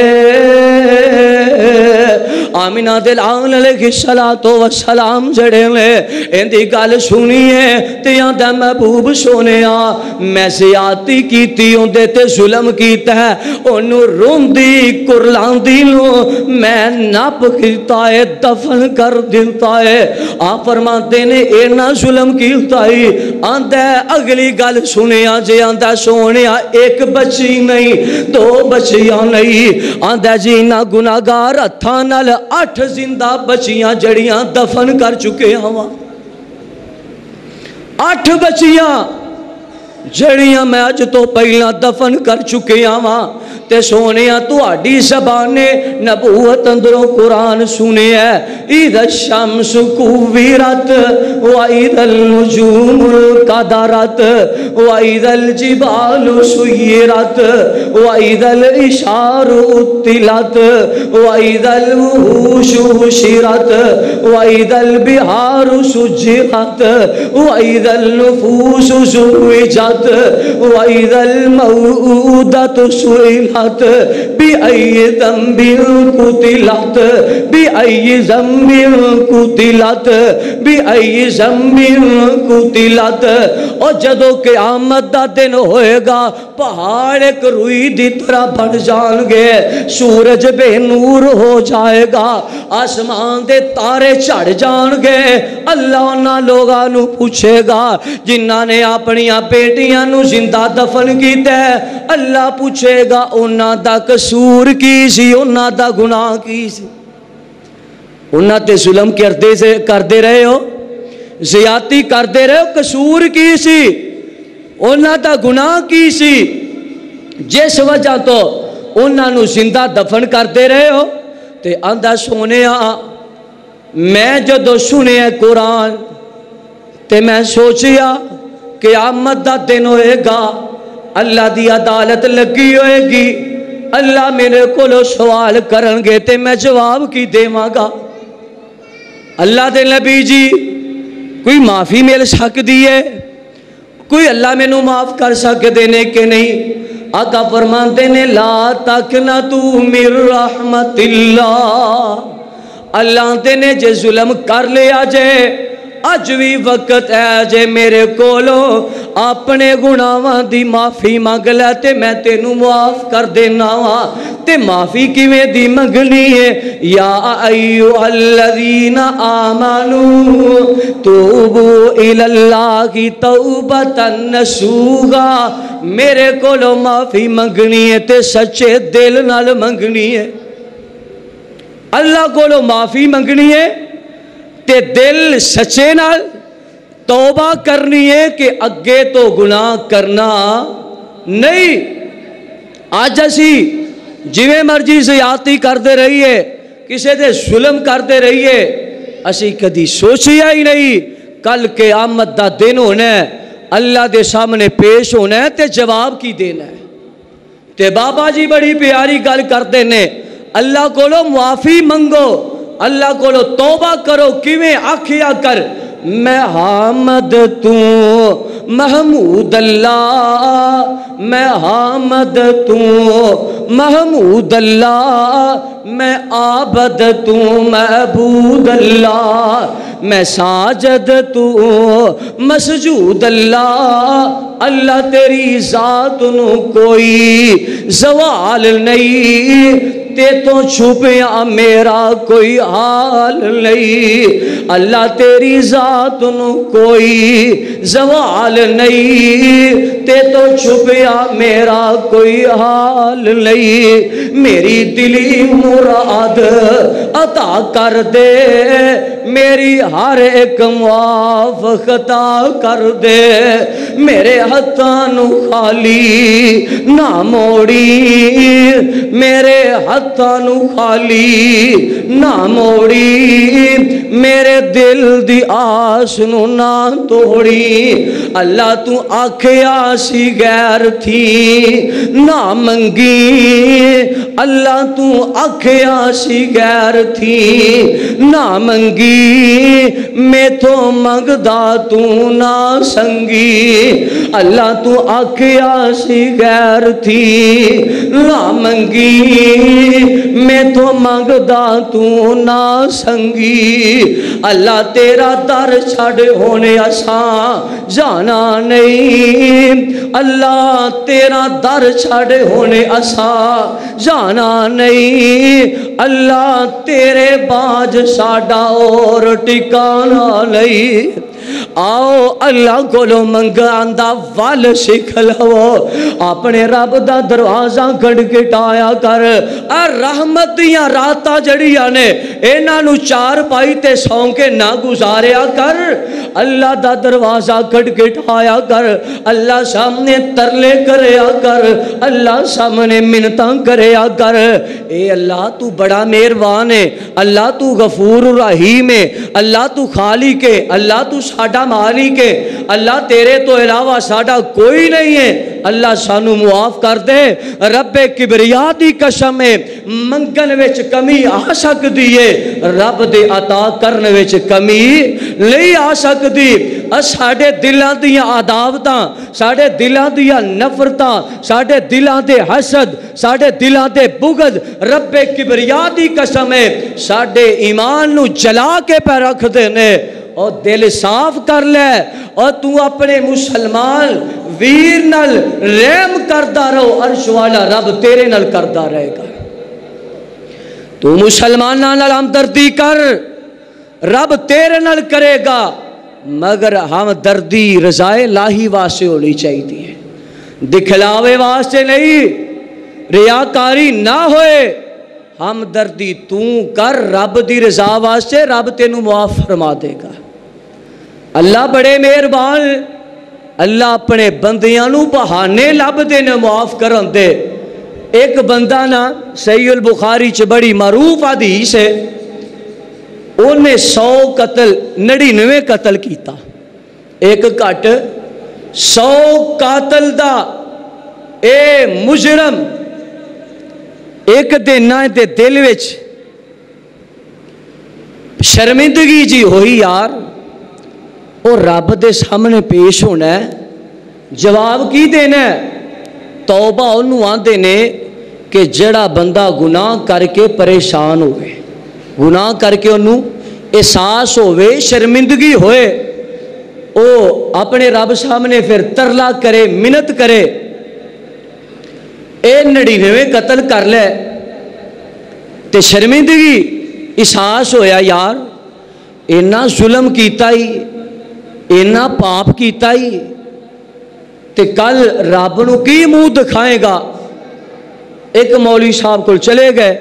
آمینہ دل آن علیہ السلام جڑے لے اندھی گال سنیے تیاں دے محبوب سونیا میں زیادتی کیتی ہوں دیتے ظلم کیتا ہے انہوں روندی کرلاندی لوں میں ناپ کیتا ہے دفن کر دیتا ہے آپ فرماتے نے اینا ظلم کیتا ہی آندہ اگلی گال سنیا جے آندہ سونیا ایک بچی نہیں دو بچیاں نہیں آندہ جی نا گناہگار اتھانال آٹھ زندہ بچیاں جڑیاں دفن کر چکے ہوا آٹھ بچیاں جڑیاں میں آج تو پہلا دفن کر چکے ہوا تے سونیا تو آڈی زبانے نبوت اندروں قرآن سنے ہے اِذَا الشَّمْسُ كُوِّرَتْ وَإِذَا النُّجُومُ الْقَدَرَتْ وَإِذَا الْجِبَالُ سُيِّرَتْ وَإِذَا الْإِشَارُ اُتِّلَتْ وَإِذَا الْوُحُوشُ حُشِرَتْ وَإِذَا الْبِحَارُ سُجِّرَتْ وَإِذَا النُّفُوسُ زُوِّجَتْ وَإِذَا الْمَوْءُودَةُ سُئِلَتْ قتلت بأي ذنب قتلت بأي ذنب قتلت بأي ذنب قتلت۔ اور جدو قیامت دا دن ہوئے گا پہاڑ ایک روئی دی طرح بن جان گے، سورج بے نور ہو جائے گا، آسمان دے تارے چڑھ جان گے۔ اللہ انہاں لوگاں نو پوچھے گا جنہاں نے اپنی بیٹیاں نو زندہ دفن کیتا ہے، اللہ پوچھے گا انہاں دا قصور کی سی، انہاں دا گناہ کی سی؟ انہاں تے ظلم کردے سے کردے رہے ہو، زیادتی کردے رہے ہو، قصور کی سی؟ انہاں دا گناہ کی سی جس وجہ تو انہاں نو زندہ دفن کردے رہے ہو؟ تے آندہ سونے آ میں جدو سنے قرآن تے میں سوچیا قیامت دا دن ہوئے گا، اللہ دی عدالت لگی ہوئے گی، اللہ میرے کو سوال کرنگے تے میں جواب کی دے مانگا۔ اللہ دے نبی جی کوئی معافی مل سکتی ہے؟ کوئی اللہ میں نو معاف کر سکتے نے کہ نہیں؟ آقا فرماتے نے لا تقنطو من رحمت اللہ، اللہ تے نے جے ظلم کر لیا جائے اج بھی وقت ہے جے میرے کولو اپنے گناہاں دی معافی مانگ لے تے میں تینو معاف کر دینا وا۔ تے معافی کیویں دی منگنی ہے؟ یا ایھا الذین آمنوا توبوا الی اللہ توبۃ نصوحا، میرے کولو معافی منگنی ہے تے سچے دل نال منگنی ہے۔ اللہ کولو معافی منگنی ہے تے دل سچے نال توبہ کرنی ہے کہ اگے تو گناہ کرنا نہیں۔ آج اسی جویں مرضی زیادتی کردے رہیے، کسے دے ظلم کردے رہیے، اسی کدی سوچیا ہی نہیں کل قیامت دا دن ہونا ہے، اللہ دے سامنے پیش ہونا ہے تے جواب کی دینا ہے۔ تے بابا جی بڑی پیاری گل کرتے نے، اللہ کولو معافی منگو، اللہ کولو توبہ کرو، کیویں آکھیا کر میں حامد تو محمود اللہ، میں حامد تو محمود اللہ، میں عابد تو معبود اللہ، میں ساجد تو مسجود اللہ۔ اللہ تیری ذات نو کوئی زوال نہیں، تے تو چھپیا میرا کوئی حال نہیں۔ اللہ تیری ذات نو کوئی زوال نہیں، تے تو چھپیا میرا کوئی حال نہیں۔ میری دلی مراد عطا کر دے، میری ہر ایک معاف خطا کر دے، میرے ہتھاں نو خالی نہ موڑی، میرے ہتھاں نو خالی نہ موڑی، میرے دل دی آس نو نہ توڑی۔ اللہ تو آکھیا سی غیر تھی نہ منگی، اللہ تو آکھیا سی غیر تھی نہ منگی، میں تو منگدا تو نہ سنگی۔ اللہ تو آکھیا سی غیر تھی نہ منگی، میں تو منگدا تو نہ سنگی۔ اللہ تیرا در چھڑ ہونے آسان جانا نہیں، اللہ تیرا در چھڑ ہونے آسان جانا نہیں، اللہ تیرے باج ساڈا اور ٹکانا نہیں۔ آؤ اللہ کولو منگان دا ول سکھ لو، اپنے رب دا دروازہ کھٹکھٹایا کر۔ اور رحمت دیاں راتاں جڑیاں نے انہاں نو چار پائی تے سوں کے نہ گزاریا کر، اللہ دا دروازہ کھٹکھٹایا کر، اللہ سامنے ترلے کریا کر، اللہ سامنے منتاں کریا کر۔ اے اللہ تو بڑا مہربان ہے، اللہ تو غفور رحیم ہے، اللہ تو خالق ہے، اللہ تو ساڈا مالک ہے، اللہ تیرے تو علاوہ ساڈا کوئی نہیں ہے، اللہ سانو معاف کر دے۔ رب کبریا دی قسم ہے، منگن وچ کمی آ سکتی ہے، رب دے عطا کرن وچ کمی نہیں آ سکتی۔ ساڈے دلاں دیاں عداوتاں، ساڈے دلاں دیاں نفرتاں، ساڈے دلاں دے حسد، ساڈے دلاں دے بغض، رب کبریا دی قسم ہے ساڈے ایمان نو جلا کے پہ رکھ دینے۔ اور دل صاف کر لے، اور تو اپنے مسلمان ویر نال رحم کردہ رہو، عرش والا رب تیرے نال کردہ رہے گا۔ تو مسلماناں نال ہمدردی کر، رب تیرے نال کرے گا، مگر ہمدردی رضائے الہی واسطے ہونی چاہیے، دکھلاوے واسطے نہیں، ریاکاری نہ ہوئے۔ ہمدردی تو کر رب دی رضا واسطے، رب تینوں معاف فرما دے گا۔ اللہ بڑے مہربان، اللہ اپنے بندیاں نو بہانے لب دے نے معاف کرن دے۔ ایک بندہ نا صحیح البخاری چ بڑی معروف حدیث ہے، انہیں سو قتل نڑینوے قتل کیتا، ایک کٹ سو قاتل دا اے مجرم ایک دن دے دل وچ شرمندگی جی ہوئی یار، اور رب دے سامنے پیش ہونا ہے، جواب کی دینا ہے؟ توبہ انہوں آندے نے کہ جڑا بندہ گناہ کر کے پریشان ہوئے، گناہ کر کے انہوں احساس ہوئے، شرمندگی ہوئے، او اپنے رب سامنے پھر ترلا کرے، منت کرے، اے نڑینوے قتل کر لے تے شرمندگی احساس ہویا یار اینا ظلم کیتا ہی، اینا پاپ کیتا ہی، تے کل رب نو کی منہ دکھائے گا۔ ایک مولوی صاحب کو چلے گئے،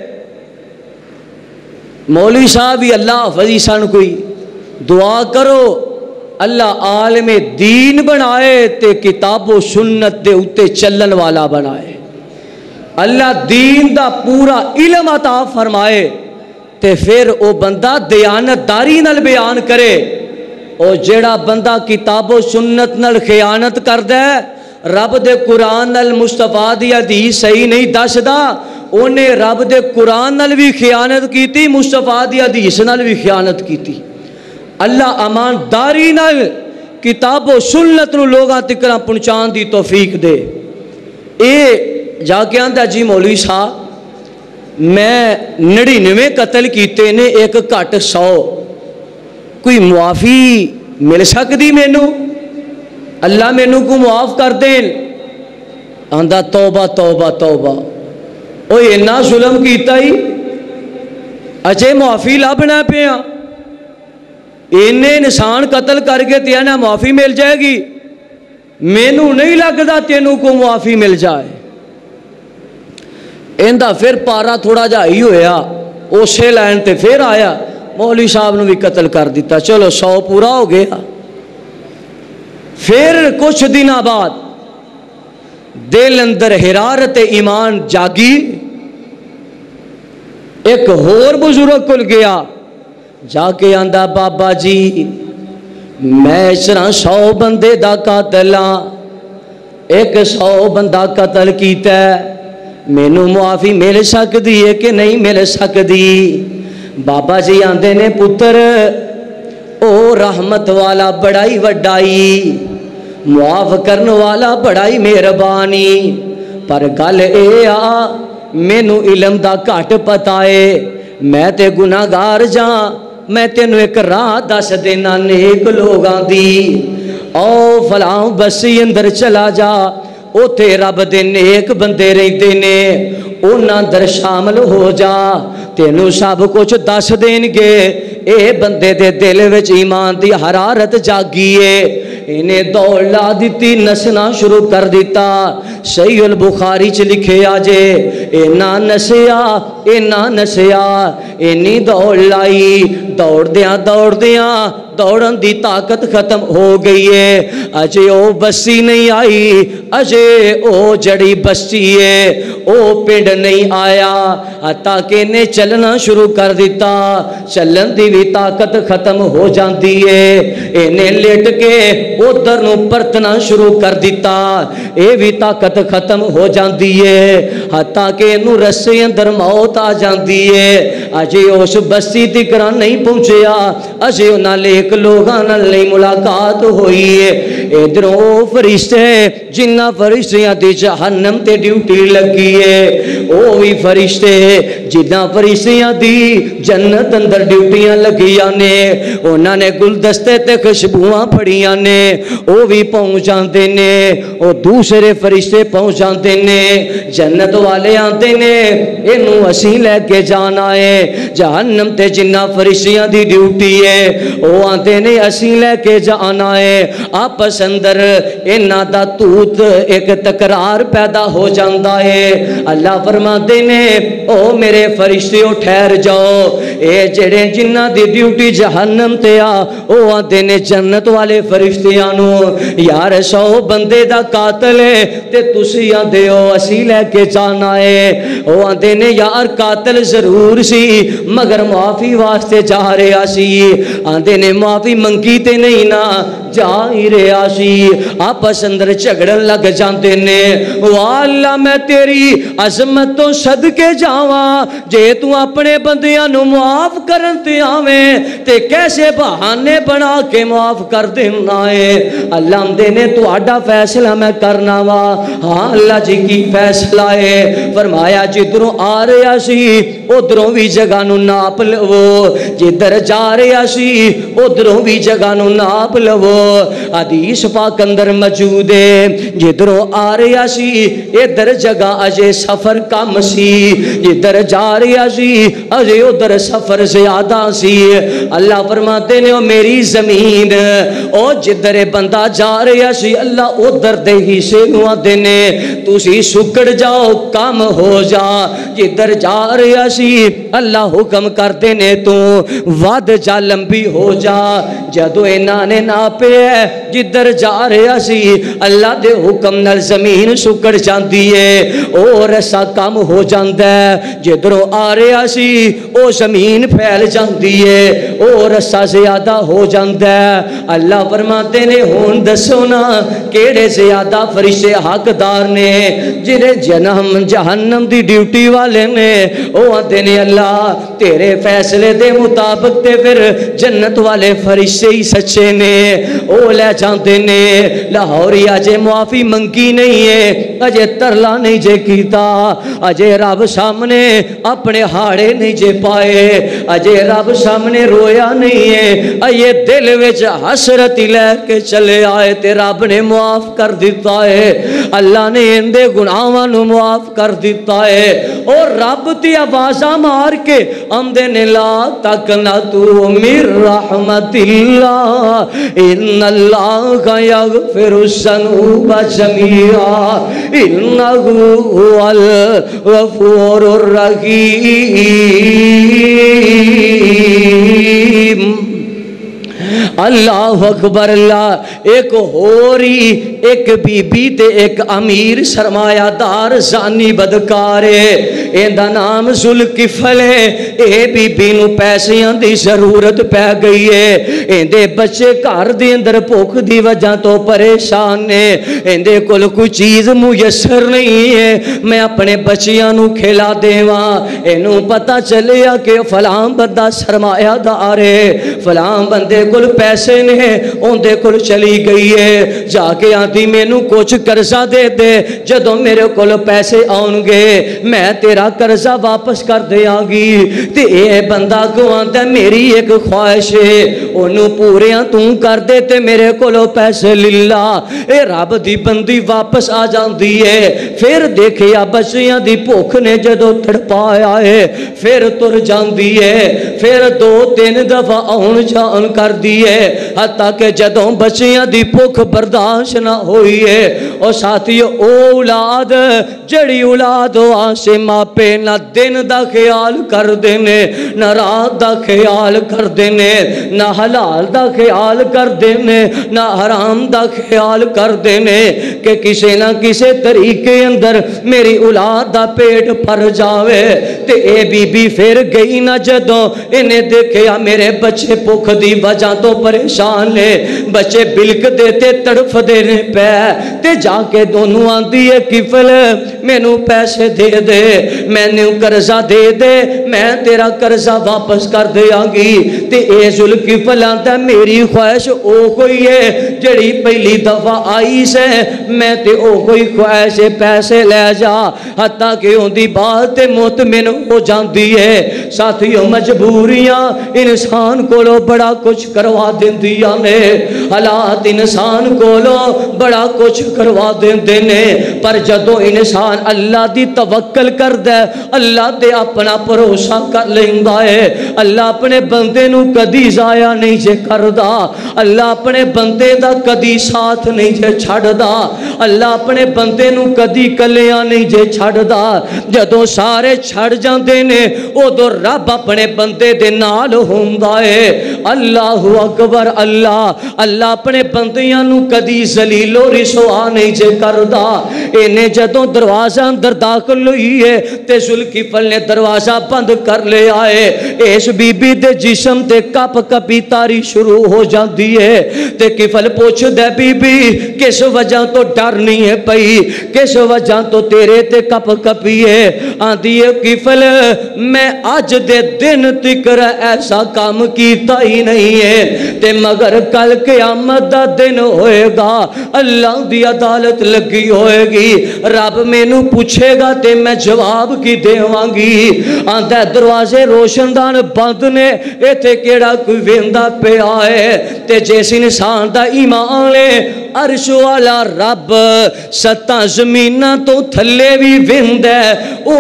مولوی صاحب ہی اللہ حافظی سن، کوئی دعا کرو اللہ عالم دین بنائے تے کتاب و سنت دے اتے چلن والا بنائے، اللہ دین دا پورا علم عطا فرمائے، تے پھر او بندہ دیانت داری نال بیان کرے۔ او جیڑا بندہ کتاب و سنت نال خیانت کر دے، رب دے قرآن نال مصطفیٰ دی حدیث صحیح نہیں دس دا، انہیں رب دے قرآن نال بھی خیانت کیتی، مصطفیٰ دی حدیث نال بھی خیانت کیتی۔ اللہ امان داری نال کتاب و سنت نو لوگاں تکرا پہنچان دی توفیق دے۔ اے جا کے آندہ جی مولوی صاحب میں نڑینوے قتل کیتے نے ایک کٹ سو، کوئی معافی مل سکتی مینو؟ اللہ مینو کو معاف کر دین؟ آندہ توبہ توبہ توبہ، او اینا ظلم کیتا ہی اجے معافی لبنا پیا، اینے انسان قتل کر کے تیانا معافی مل جائے گی؟ مینو نہیں لگتا تینوں کو معافی مل جائے۔ اندہ پھر پارا تھوڑا جا ہی ہویا، اسے لائن تے پھر آیا، مولوی صاحب نے بھی قتل کر دیتا، چلو سو پورا ہو گیا۔ پھر کچھ دن بعد دل اندر حرارت ایمان جاگی، ایک اور بزرگ کل گیا، جا کے آندہ بابا جی میں اس طرح سو بندے دا قاتل ہاں، ایک سو بندہ قتل کیتا ہے، مینوں معافی مل سکتی ہے کہ نہیں مل سکتی؟ بابا جی آندے نے پتر او رحمت والا بڑائی وڈائی، معاف کرن والا بڑائی مہربانی، پر گل اے آ مینوں علم دا گھٹ پتا ہے، میں تے گناہگار جاں، میں تینوں ایک راہ دس دینا نیک لوگاں دی، او فلاں بسی اندر چلا جا، اوتھے رب دے نیک بندے رہندے نے، اونا در شامل ہو جا، تینوں سب کچھ دس دین گے۔ اے بندے دے دل وچ ایمان دی حرارت جاگیے، انہیں دوڑ لا دیتی، نسنا شروع کر دیتا۔ صحیح البخاری چ لکھے آجے اینا نسیا اینا نسیا، اینی دوڑ لائی، دوڑ دیاں دوڑ دیاں دوڑن دی طاقت ختم ہو گئی ہے، اجے او بستی نہیں آئی، اجے او جڑی بستی ہے او پنڈ نہیں آیا، حتیٰ کہ نے چلنا شروع کر دیتا، چلن دی بھی طاقت ختم ہو جاندی ہے، انہیں لیٹ کے ادھر نو پرتنا شروع کر دیتا، اے بھی طاقت ختم ہو جاندی ہے، حتیٰ کہ انہوں رسے اندر موت آ جاندی ہے، اجے اس بستی تکرا نہیں پہنچیا، اجے انہاں لیک لوگاں نال نہیں ملاقات ہوئی ہے، ادھروں او فرشتے جنہ فرشتیاں دی جہنم تے ڈیوٹی لگی ہے، او بھی فرشتے جنہ فرشتیاں دی جنت اندر ڈیوٹیاں لگیاں نے، انہاں نے گلدستے تے خوشبوواں پڑیاں نے، او بھی پہنچ جاندے نے، او دوسرے فرشتے پہنچ جاندے نے، جنت والے آندے نے انہوں اسی لے کے جانا ہے، جہنم تے جنہ فرشتیاں دی ڈیوٹی ہے او آندے نے اسی لے کے جانا ہے، آپس اندر انہاں دا توت ایک تکرار پیدا ہو جاندا ہے، اللہ فرماتے نے او میرے فرشتیوں ٹھہر جاؤ، اے جڑے جنہ دی ڈیوٹی جہنم تے آ او آندے نے جنت والے فرشتیاں نو یار سو بندے دا قاتل ہے تے تسی آندے ہو اسی لے کے جانا ہے، او آندے نے یار قاتل ضرور سی مگر معافی واسطے جا رہا سی، آندے نے معافی منگی تے نہیں نا جا ہی رہا سی، آپس اندر جھگڑن لگ جاندے نے، واللہ میں تیری عظمت تو صدقے جاواں جے تو اپنے بندیاں نو معاف کرن تے آویں تے کیسے بہانے بنا کے معاف کر دینا ہے، اللہ دے نے تو آڈا فیصلہ میں کرنا وا، ہاں اللہ جی کی فیصلہ ہے، فرمایا جدروں آ رہا سی ادھروں بھی جگہ نو ناپ لو، جدھر جا رہا سی ادھروں بھی جگہ نو ناپ لو، حدیث پاک اندر موجود ہے جدھروں آ رہا سی ادھر جگہ اجے سفر کم سی، جدھر جا رہا سی اجے ادھر سفر زیادہ سی، اللہ فرماتے نے او میری زمین او جدھر بندہ جا رہا سی اللہ ادھر دے ہی سے نوہ دینے تُسی سکڑ جاؤ کم ہو جا، جدھر جا رہا سی اللہ حکم کر دینے تو وعد جا لمبی ہو جا، جدو انہاں نے ناپے ہے جدھر جا رہا سی اللہ دے حکم نال زمین سکڑ جاندی ہے، او رسا کم ہو جاندہ ہے، جدھروں آ رہا سی او زمین پھیل جاندی ہے، او رسا زیادہ ہو جاندہ ہے، اللہ فرماتے نے ہون دسو نا کیڑے زیادہ فرشتے حقدار نے، جنہیں جنہم جہنم دی ڈیوٹی والے نے، او آتے نے اللہ تیرے فیصلے دے مطابق تے پھر جنت والے فرشتے ہی سچے نے، او لے جانتے نے لاہوری اجے معافی منگی نہیں ہے، اجے ترلا نہیں جے کیتا، اجے رب سامنے اپنے ہاڑے نہیں جے پائے، اجے رب سامنے رویا نہیں ہے، اے دل وچ حسرت لے کے چلے آئے تے رب نے معاف کر دیتا ہے، اللہ نے اندے گناہاں نو معاف کر دیتا ہے، اور رب تی آوازاں مار کے اندے نے لا تقنطوا من رحمت اللہ ان اللہ یغفر الذنوب جميعا انہ هو الغفور الرحیم، اللہ اکبر، اللہ ایک ہوری ایک بی بی تے ایک امیر سرمایہ دار زانی بدکارے، ایندہ نام ذوالکفل ہے، اے بی بی نو پیسیاں دی ضرورت پہ گئی ہے، ایندے بچے گھر دی اندر بھوک دی وجہ تو پریشان نے، ایندے کول کوئی چیز میسر نہیں ہے، میں اپنے بچیاں نو کھلا دیواں، اینو پتہ چلیا کہ فلاں بندہ سرمایہ دار ہے، فلاں بندے کول پیسے نے، اوندے کول چلی گئی ہے، جا کے آتی میں نو کچھ قرضہ دے دے، جدوں میرے کول پیسے آن گے میں تیرا قرضہ واپس کر دے آگی، تے اے بندہ کو آنتا میری ایک خواہش ہے، انہوں پوریاں توں کر دے تے میرے کولو پیسے للہ، اے رب دی بندی واپس آ جان دیئے، پھر دیکھیا بچیاں دی بھوک نے جدو تڑپایا ہے، پھر تر جان دیئے، پھر دو تین دفعہ آن جان کر دیئے، ہے حتیٰ کہ جدوں بچیاں دی بھوک برداشت نہ ہوئی ہے او ساتھیو او اولاد جڑی اولاد واسطے ماپے نہ دن دا خیال کر دینے نہ رات دا خیال کر دینے نہ حلال دا خیال کر دینے نہ حرام دا خیال کر دینے کہ کسے نہ کسے طریقے اندر میری اولاد دا پیٹ پھر جاوے تے اے بی بی پھر گئی نہ جدوں انہیں دیکھیا میرے بچے بھوک دی وجہ تو پریشان لے بچے بلک دیتے تڑف دینے پہ تے جا کے دونوں آندی ہے کفل میں نو پیسے دے دے میں نے قرضہ دے دے میں تیرا قرضہ واپس کر دیا گی تے اے ذوالکفل آندا میری خواہش او کوئی ہے جڑی پہلی دفعہ آئی سے میں تے او کوئی خواہش پیسے لے جا حتیٰ کہ ان دی بات مطمئن ہو جاندی ہے ساتھیوں مجبوریاں انسان کو لو بڑا کچھ کروا دیندیاں نے حالات انسان کو لو بڑا کچھ کروا دیندے نے پر جدو انسان اللہ دی توکل کر دے اللہ دے اپنا بھروسہ کر لیندا ہے اللہ اپنے بندے نو کدی ضائع نہیں جے کردا اللہ اپنے بندے دا کدی ساتھ نہیں جے چھڑدا اللہ اپنے بندے نو کدی کلیاں نہیں جے چھڑدا جدو سارے چھڑ جاندے نے اودوں رب اپنے بندے دے نال ہوندا ہے اللہ اکبر اللہ اللہ اپنے بندیاں نو کدی ذلیل و رسوا نہیں جے کردا انہیں جدوں دروازہ اندر داخل ہوئی ہے تے ذوالکفل نے دروازہ بند کر لے آئے اس بی بی دے جسم تے کپ کپی تاری شروع ہو جاندی ہے تے کفل پوچھ دے بی بی کس وجہ تو ڈر نہیں ہے پئی کس وجہ تو تیرے تے کپ کپی ہے آندی ہے کفل میں آج دے دن تکر ایسا کام کیتا ہی نہیں ہے تے مگر کل قیامت دا دن ہوئے گا اللہ دی عدالت لگی ہوئے گی رب میں نو پوچھے گا تے میں جواب کی دیواں گی آندہ دروازے روشندان بند نے ایتھے کیڑا کوئی ویندہ پہ آئے تے جیس انسان دا ایمان لے عرش والا رب ستاں زمینہ تو تھلے بھی وند ہے او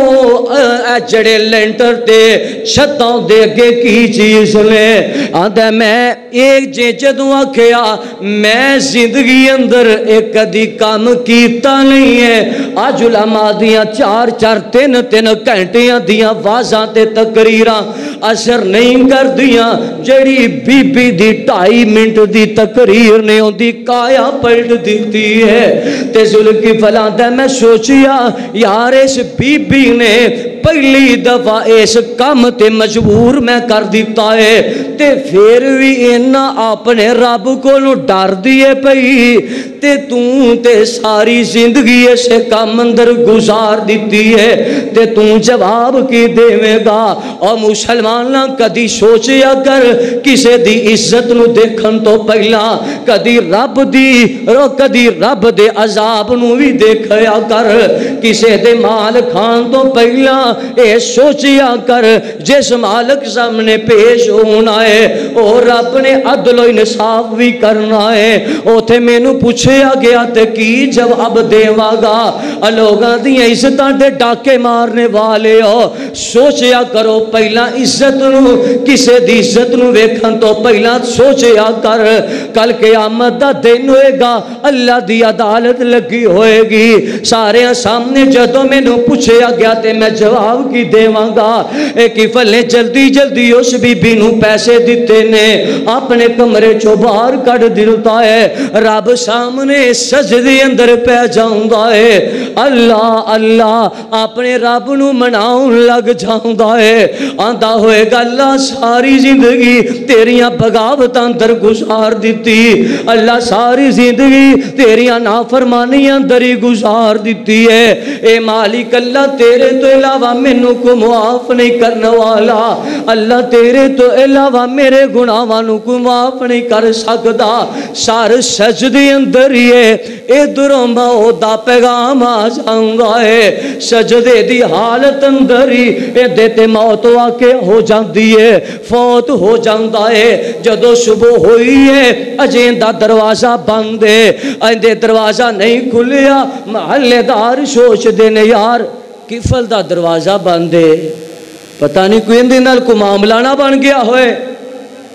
جڑے لینٹر تے چھتاں دے کے کی چیز لے آندہ میں ایک جے جدوں آکھیا میں زندگی اندر ایک کدی کام کیتا نہیں ہے آج علماء دیاں چار چار تین تین گھنٹیاں دیاں واضح تے تقریراں اثر نہیں کر دیاں جڑی بی بی دی ٹائی منٹ دی تقریر نے ان دی کایا پلٹ دیتی ہے تے ذوالکفل آندا میں سوچیا یار اس بی بی نے پہلی دفعہ اس کام تے مجبور میں کر دیتا ہے تے پھر بھی انہاں اپنے رب کو نو ڈر دیے پئی تے توں تے ساری زندگی اسے کام اندر گزار دیتی ہے تے توں جواب کی دے گا اور مسلمان نہ کدی سوچیا کر کسے دی عزت نو دیکھن تو پہلا کدی رب دی رو کدی رب دے عذاب نو بھی دیکھیا کر کسے دے مال کھان تو پہلا اے سوچیا کر جس مالک سامنے پیش ہونا ہے اور اپنے عدل و انصاف بھی کرنا ہے اوتھے میں نو پوچھیا گیا تے کی جواب دیواں گا لوگاں دی عزتاں دے ڈاکے مارنے والے ہو سوچیا کرو پہلا عزت نو کسے دی عزت نو ویکھن تو پہلا سوچیا کر کل قیامت دا دن ہوئے گا اللہ دی عدالت لگی ہوئے گی سارے سامنے جدوں میں نو پوچھیا گیا تے میں جواب کی دیواں گا اے کفل نے جلدی جلدی اس بی بی نو پیسے دیتے نے اپنے کمرے چو باہر کٹ دیتا ہے رب سامنے سجدے اندر پہ جاؤندا ہے اللہ اللہ اپنے رب نو مناؤن لگ جاؤندا ہے آندا ہوئے گا اللہ ساری زندگی تیریاں بغاوتاں اندر گزار دیتی اللہ ساری زندگی تیریاں نافرمانیاں اندر ہی گزار دیتی ہے اے مالک اللہ تیرے تو علاوہ مینوں کو معاف نہیں کرنے والا اللہ تیرے تو علاوہ میرے گناہاں کو معاف نہیں کر سکدا سار سجدے اندر ہی ہے ادھروں موت دا پیغام آ جاؤندا ہے سجدے دی حالت اندر ہی ادھے تے موت آ کے ہو جاندی ہے فوت ہو جاندا ہے جدو صبح ہوئی ہے اجیں دا دروازہ بند ہے اندے دروازہ نہیں کھلیا محلے دار سوچ دے نے یار کفل دا دروازہ بند ہے پتہ نہیں کوئی اندے نال کو معاملہ نہ بن گیا ہوئے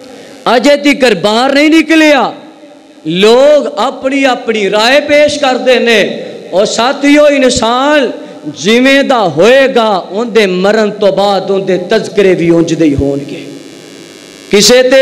اجے تیکر باہر نہیں نکلیا، لوگ اپنی اپنی رائے پیش کرتے ہیں، اور ساتھیو انسان جویں دا ہوئے گا ان دے مرن تو بعد ان دے تذکرے بھی انج دے ہون گے۔ کسے تے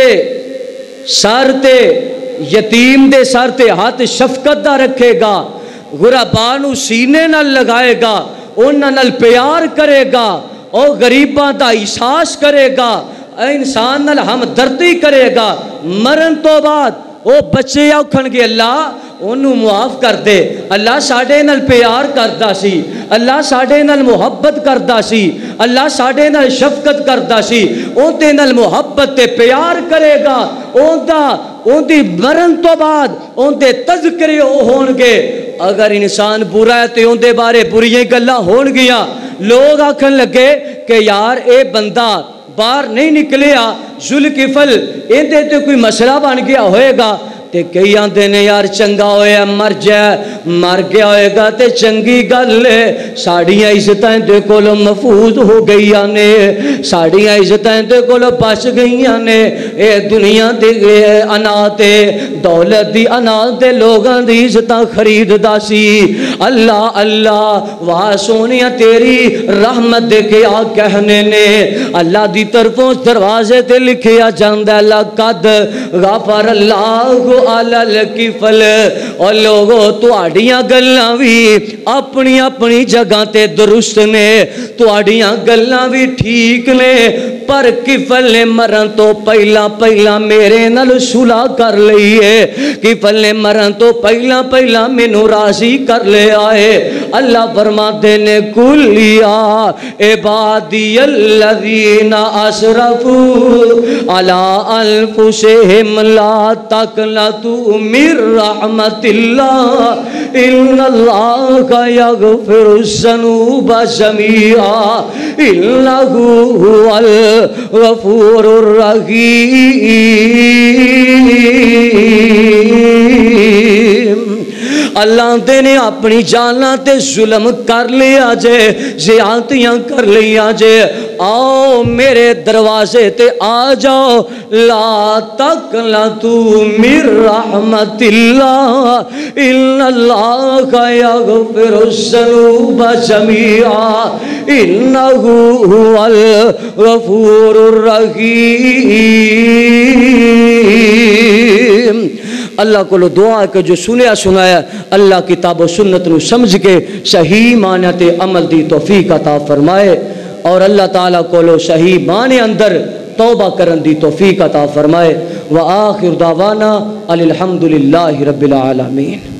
سر تے یتیم دے سر تے ہاتھ شفقت دا رکھے گا، غرباء نو سینے نال لگائے گا، انہاں نال پیار کرے گا، اور غریباں دا احساس کرے گا، انسان نال ہمدردی کرے گا، مرن تو بعد وہ بچے آکھن گے اللہ انہوں معاف کر دے، اللہ ساڑھے نال پیار کردہ سی، اللہ ساڑھے نال محبت کردہ سی، اللہ ساڑھے نال شفقت کردہ سی، ان تے نال محبت تے پیار کرے گا، ان دا ان دی مرن تو بعد ان دے تذکرے ہون گے۔ اگر انسان برا ہے تو ان دے بارے بریاں گلاں ہون گیا، لوگ آکھن لگے کہ یار اے بندہ باہر نہیں نکلیا، ذوالکفل ان دے تو کوئی مسئلہ بن گیا ہوئے گا، تے کئی آندے نے یار چنگا ہویا مر جائے، مر گیا ہوئے گا تے چنگی گل ہے، ساڑیاں عزتیں دے کولو محفوظ ہو گئی آنے، ساڑیاں عزتیں دے کولو بچ گئی آنے، اے دنیا دے انا تے دولت دی انا تے لوگاں دی عزتیں خرید دا سی۔ اللہ اللہ واہ سونیا تیری رحمت دے کے آ کہنے نے، اللہ دی طرفوں دروازے تے لکھیا جاندہ لقد غفر اللہ علل کفل، اور لوگوں تو آڑیاں گلنا بھی اپنی اپنی جگہ تے درست نے، تو آڑیاں گلنا بھی ٹھیک نے، پر کفل نے مرن تو پہلا پہلا میرے نل صلح کر لئیے، کفل نے مرن تو پہلا پہلا مینوں راضی کر لے آئے۔ اللہ فرماتے نے کلیا عبادی الذین اسرفوا علی انفسہم لا تقنطوا من رحمت اللہ ان اللہ یغفر الذنوب جمیعا انہ هو الغفور الرحیم۔ اللہ تے نے اپنی جانا تے ظلم کر لیا جے، زیادتیاں کر لیا جے، آؤ میرے دروازے تے آ جاؤ، لا تقنطوا من رحمت اللہ ان اللہ یغفر الذنوب جمیعا انہ هو الغفور الرحیم۔ اللہ کو لو دعا ہے کہ جو سنیا سنایا اللہ کتاب و سنت نو سمجھ کے صحیح معنی تے عمل دی توفیق عطا فرمائے، اور اللہ تعالیٰ کو لو صحیح معنی اندر توبہ کرن دی توفیق عطا فرمائے۔ وآخر دعوانا الحمدللہ رب العالمین۔